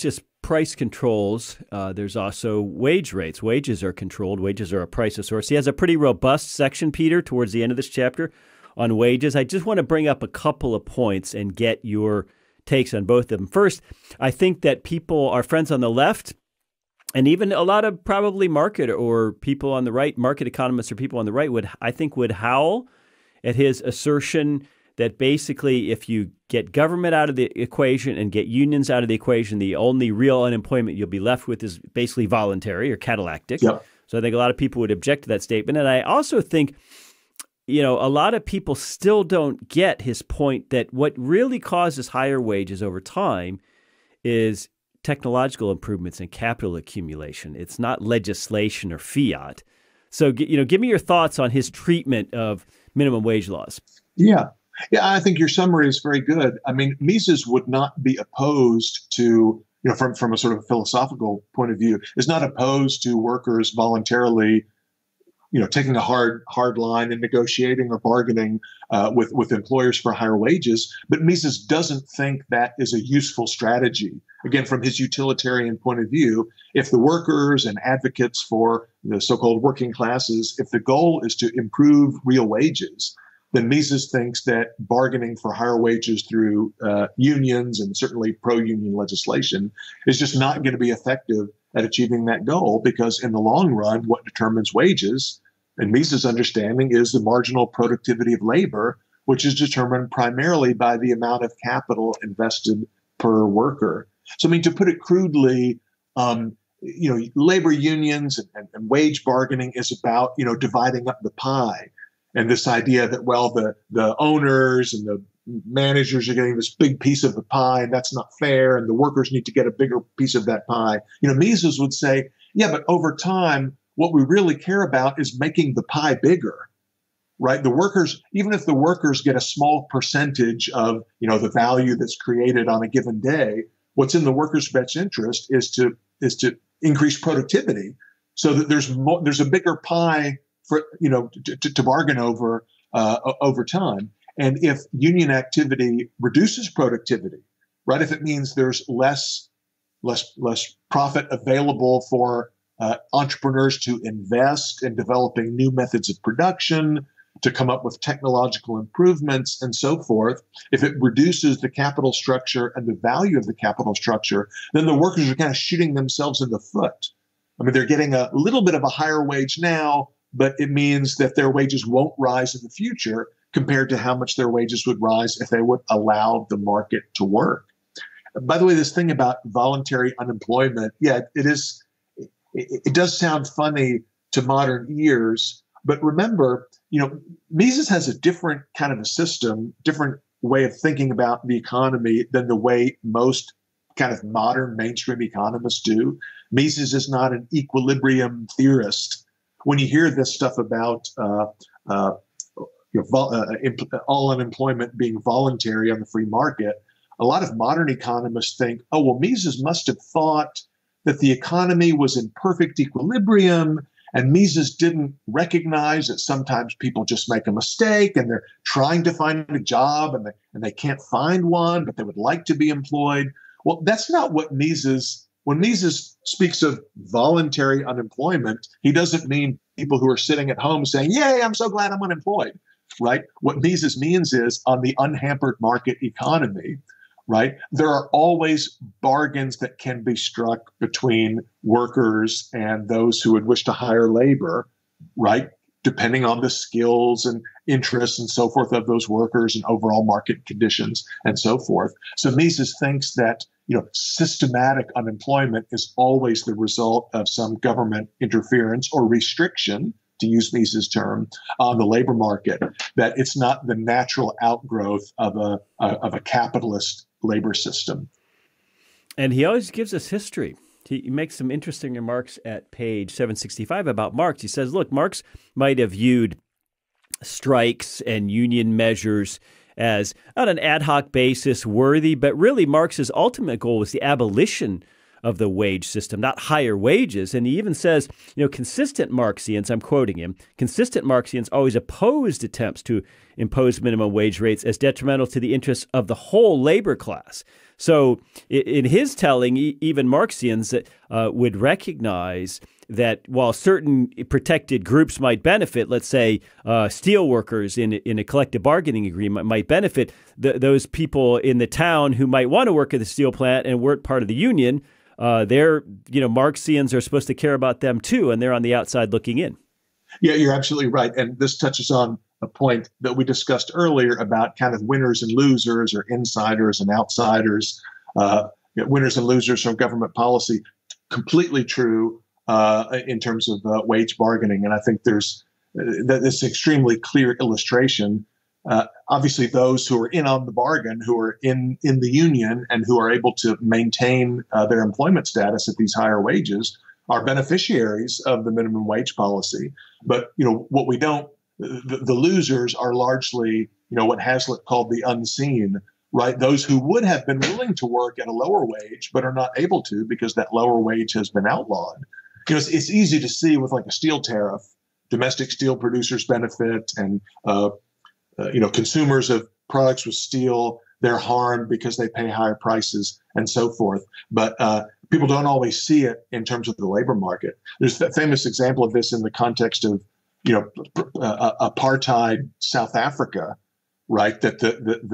price controls, there's also wage rates. Wages are controlled. Wages are a price source. He has a pretty robust section, Peter, towards the end of this chapter on wages. I just want to bring up a couple of points and get your takes on both of them. First, I think that people, our friends on the left, and even a lot of probably market or people on the right, market economists or people on the right would howl at his assertion that basically if you get government out of the equation and get unions out of the equation, the only real unemployment you'll be left with is basically voluntary or catalactic. Yep. So I think a lot of people would object to that statement. And I also think, a lot of people still don't get his point that what really causes higher wages over time is technological improvements and capital accumulation. It's not legislation or fiat. So, give me your thoughts on his treatment of minimum wage laws. Yeah, I think your summary is very good. I mean, Mises would not be opposed to, from a sort of philosophical point of view, is not opposed to workers voluntarily, taking a hard line and negotiating or bargaining with employers for higher wages. But Mises doesn't think that is a useful strategy. Again, from his utilitarian point of view, if the workers and advocates for the so-called working classes, if the goal is to improve real wages, then Mises thinks that bargaining for higher wages through unions and certainly pro-union legislation is just not going to be effective at achieving that goal, because in the long run, what determines wages, in Mises' understanding, is the marginal productivity of labor, which is determined primarily by the amount of capital invested per worker. So, I mean, to put it crudely, labor unions and wage bargaining is about, dividing up the pie. And this idea that, the owners and the managers are getting this big piece of the pie, and that's not fair, and the workers need to get a bigger piece of that pie. Mises would say, yeah, but over time, what we really care about is making the pie bigger, right? The workers, even if the workers get a small percentage of, the value that's created on a given day, what's in the workers' best interest is to increase productivity, so that there's a bigger pie for to bargain over time. And if union activity reduces productivity, right? If it means there's less profit available for entrepreneurs to invest in developing new methods of production, to come up with technological improvements and so forth, if it reduces the capital structure and the value of the capital structure, then the workers are kind of shooting themselves in the foot. I mean, they're getting a little bit of a higher wage now, but it means that their wages won't rise in the future compared to how much their wages would rise if they would allow the market to work. By the way, this thing about voluntary unemployment, it does sound funny to modern ears, but remember, Mises has a different kind of a system, different way of thinking about the economy than the way most kind of modern mainstream economists do. Mises is not an equilibrium theorist. When you hear this stuff about all unemployment being voluntary on the free market, a lot of modern economists think, oh, well, Mises must have thought that the economy was in perfect equilibrium, and Mises didn't recognize that sometimes people just make a mistake and they're trying to find a job and they can't find one, but they would like to be employed. Well, that's not what Mises, when Mises speaks of voluntary unemployment, he doesn't mean people who are sitting at home saying, yay, I'm so glad I'm unemployed, right? What Mises means is on the unhampered market economy, right? There are always bargains that can be struck between workers and those who would wish to hire labor, right? Depending on the skills and interests and so forth of those workers and overall market conditions and so forth. So Mises thinks that, systematic unemployment is always the result of some government interference or restriction, to use Mises' term, on the labor market, that it's not the natural outgrowth of a capitalist labor system. And he always gives us history. He makes some interesting remarks at page 765 about Marx. He says, look, Marx might have viewed strikes and union measures as on an ad hoc basis worthy, but really Marx's ultimate goal was the abolition of the wage system, not higher wages. And he even says, consistent Marxians, I'm quoting him, consistent Marxians always opposed attempts to impose minimum wage rates as detrimental to the interests of the whole labor class. So in his telling, even Marxians would recognize that while certain protected groups might benefit, let's say steel workers in a collective bargaining agreement might benefit, those people in the town who might want to work at the steel plant and weren't part of the union, Marxians are supposed to care about them too, and they're on the outside looking in. Yeah, you're absolutely right. And this touches on a point that we discussed earlier about kind of winners and losers, or insiders and outsiders, winners and losers from government policy. Completely true in terms of wage bargaining. And I think there's this extremely clear illustration. Obviously, those who are in on the bargain, who are in the union and who are able to maintain their employment status at these higher wages are beneficiaries of the minimum wage policy. But, what we don't, the losers are largely, what Hazlitt called the unseen, right? Those who would have been willing to work at a lower wage, but are not able to because that lower wage has been outlawed. It's easy to see with like a steel tariff, domestic steel producers benefit, and, consumers of products with steel, they're harmed because they pay higher prices and so forth. But people don't always see it in terms of the labor market. There's a famous example of this in the context of, apartheid South Africa, right? That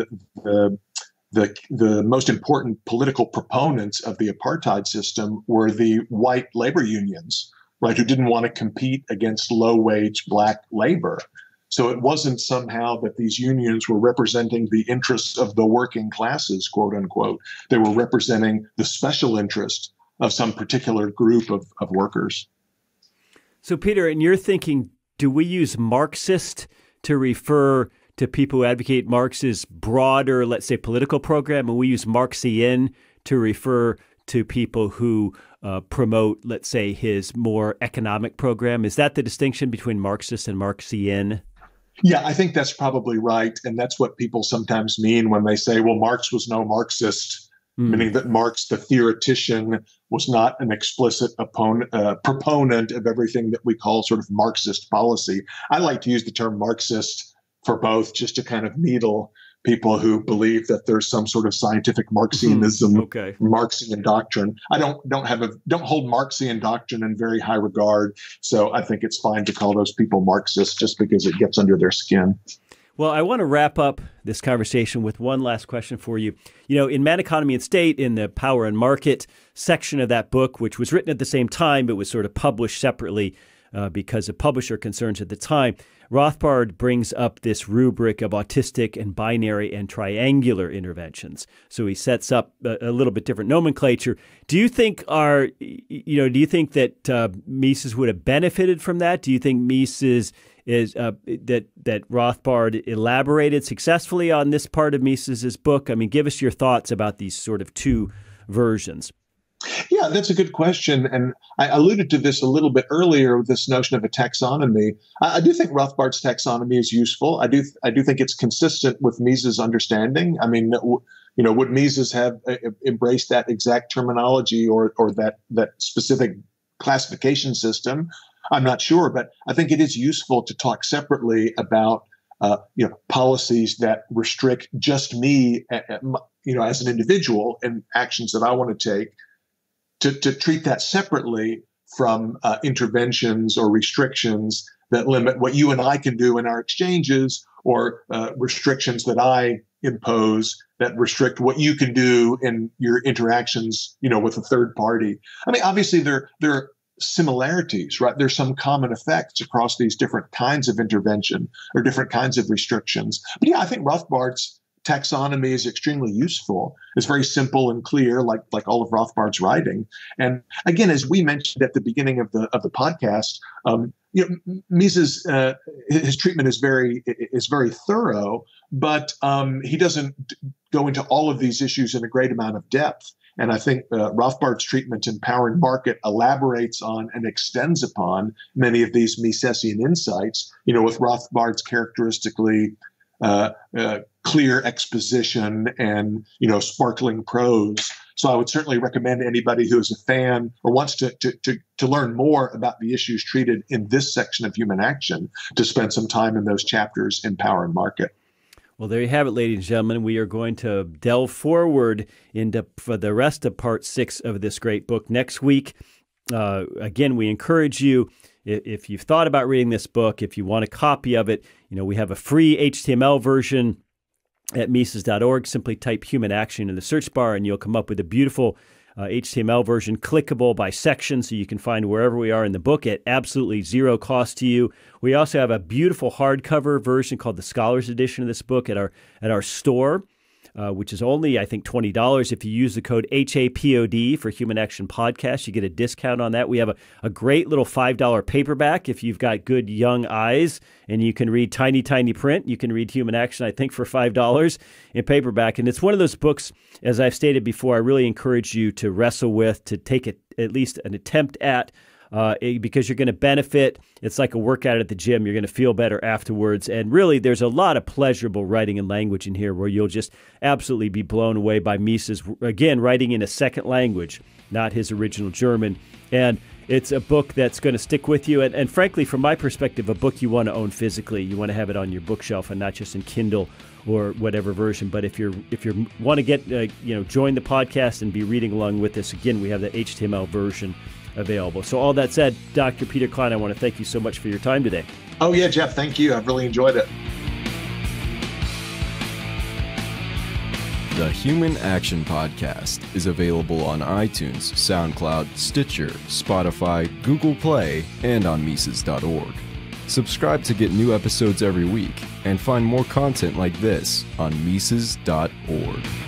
the most important political proponents of the apartheid system were the white labor unions, right? Who didn't want to compete against low-wage black labor. So it wasn't somehow that these unions were representing the interests of the working classes, quote unquote. They were representing the special interest of some particular group of workers. So, Peter, in your thinking, do we use Marxist to refer to people who advocate Marx's broader, let's say, political program, and we use Marxian to refer to people who promote, let's say, his more economic program? Is that the distinction between Marxist and Marxian? Yeah, I think that's probably right. And that's what people sometimes mean when they say, well, Marx was no Marxist, meaning that Marx, the theoretician, was not an explicit proponent of everything that we call sort of Marxist policy. I like to use the term Marxist for both, just to kind of needle people who believe that there's some sort of scientific Marxianism, Marxian doctrine. I don't hold Marxian doctrine in very high regard, so I think it's fine to call those people Marxists just because it gets under their skin. Well, I want to wrap up this conversation with one last question for you. In Man, Economy, and State, in the Power and Market section of that book, which was written at the same time, but was sort of published separately because of publisher concerns at the time, Rothbard brings up this rubric of autistic and binary and triangular interventions. So he sets up a little bit different nomenclature. Do you think that Mises would have benefited from that? Do you think Mises is that Rothbard elaborated successfully on this part of Mises's book? I mean, give us your thoughts about these sort of two versions. Yeah, that's a good question. And I alluded to this a little bit earlier with this notion of a taxonomy. I do think Rothbard's taxonomy is useful. I do think it's consistent with Mises' understanding. I mean, would Mises have embraced that exact terminology or that specific classification system? I'm not sure, but I think it is useful to talk separately about policies that restrict just me, as an individual and actions that I want to take. To treat that separately from interventions or restrictions that limit what you and I can do in our exchanges, or restrictions that I impose that restrict what you can do in your interactions, with a third party. I mean, obviously there are similarities, right? There's some common effects across these different kinds of intervention or different kinds of restrictions. But yeah, I think Rothbard's taxonomy is extremely useful. It's very simple and clear, like all of Rothbard's writing. And again, as we mentioned at the beginning of the podcast, Mises his treatment is very thorough, but he doesn't go into all of these issues in a great amount of depth. And I think Rothbard's treatment in Power and Market elaborates on and extends upon many of these Misesian insights. With Rothbard's characteristically clear exposition and sparkling prose. So I would certainly recommend anybody who is a fan or wants to learn more about the issues treated in this section of Human Action to spend some time in those chapters in Power and Market. Well, there you have it, ladies and gentlemen. We are going to delve forward for the rest of part 6 of this great book next week. Again, we encourage you, if you've thought about reading this book, if you want a copy of it, we have a free HTML version at Mises.org. Simply type Human Action in the search bar and you'll come up with a beautiful HTML version, clickable by section, so you can find wherever we are in the book at absolutely zero cost to you. We also have a beautiful hardcover version called the Scholars Edition of this book at our store, which is only, I think, $20. If you use the code HAPOD for Human Action Podcast, you get a discount on that. We have a great little $5 paperback if you've got good young eyes and you can read tiny, tiny print. You can read Human Action, I think, for $5 in paperback. And it's one of those books, as I've stated before, I really encourage you to wrestle with, to take at least an attempt at, because you're going to benefit. It's like a workout at the gym. You're going to feel better afterwards. And really, there's a lot of pleasurable writing and language in here where you'll just absolutely be blown away by Mises, again, writing in a second language, not his original German. And it's a book that's going to stick with you. And frankly, from my perspective, a book you want to own physically. You want to have it on your bookshelf and not just in Kindle or whatever version. But if you want to get, join the podcast and be reading along with us, again, we have the HTML version available. So all that said, Dr. Peter Klein, I want to thank you so much for your time today. Oh, yeah, Jeff, thank you. I've really enjoyed it. The Human Action Podcast is available on iTunes, SoundCloud, Stitcher, Spotify, Google Play, and on Mises.org. Subscribe to get new episodes every week and find more content like this on Mises.org.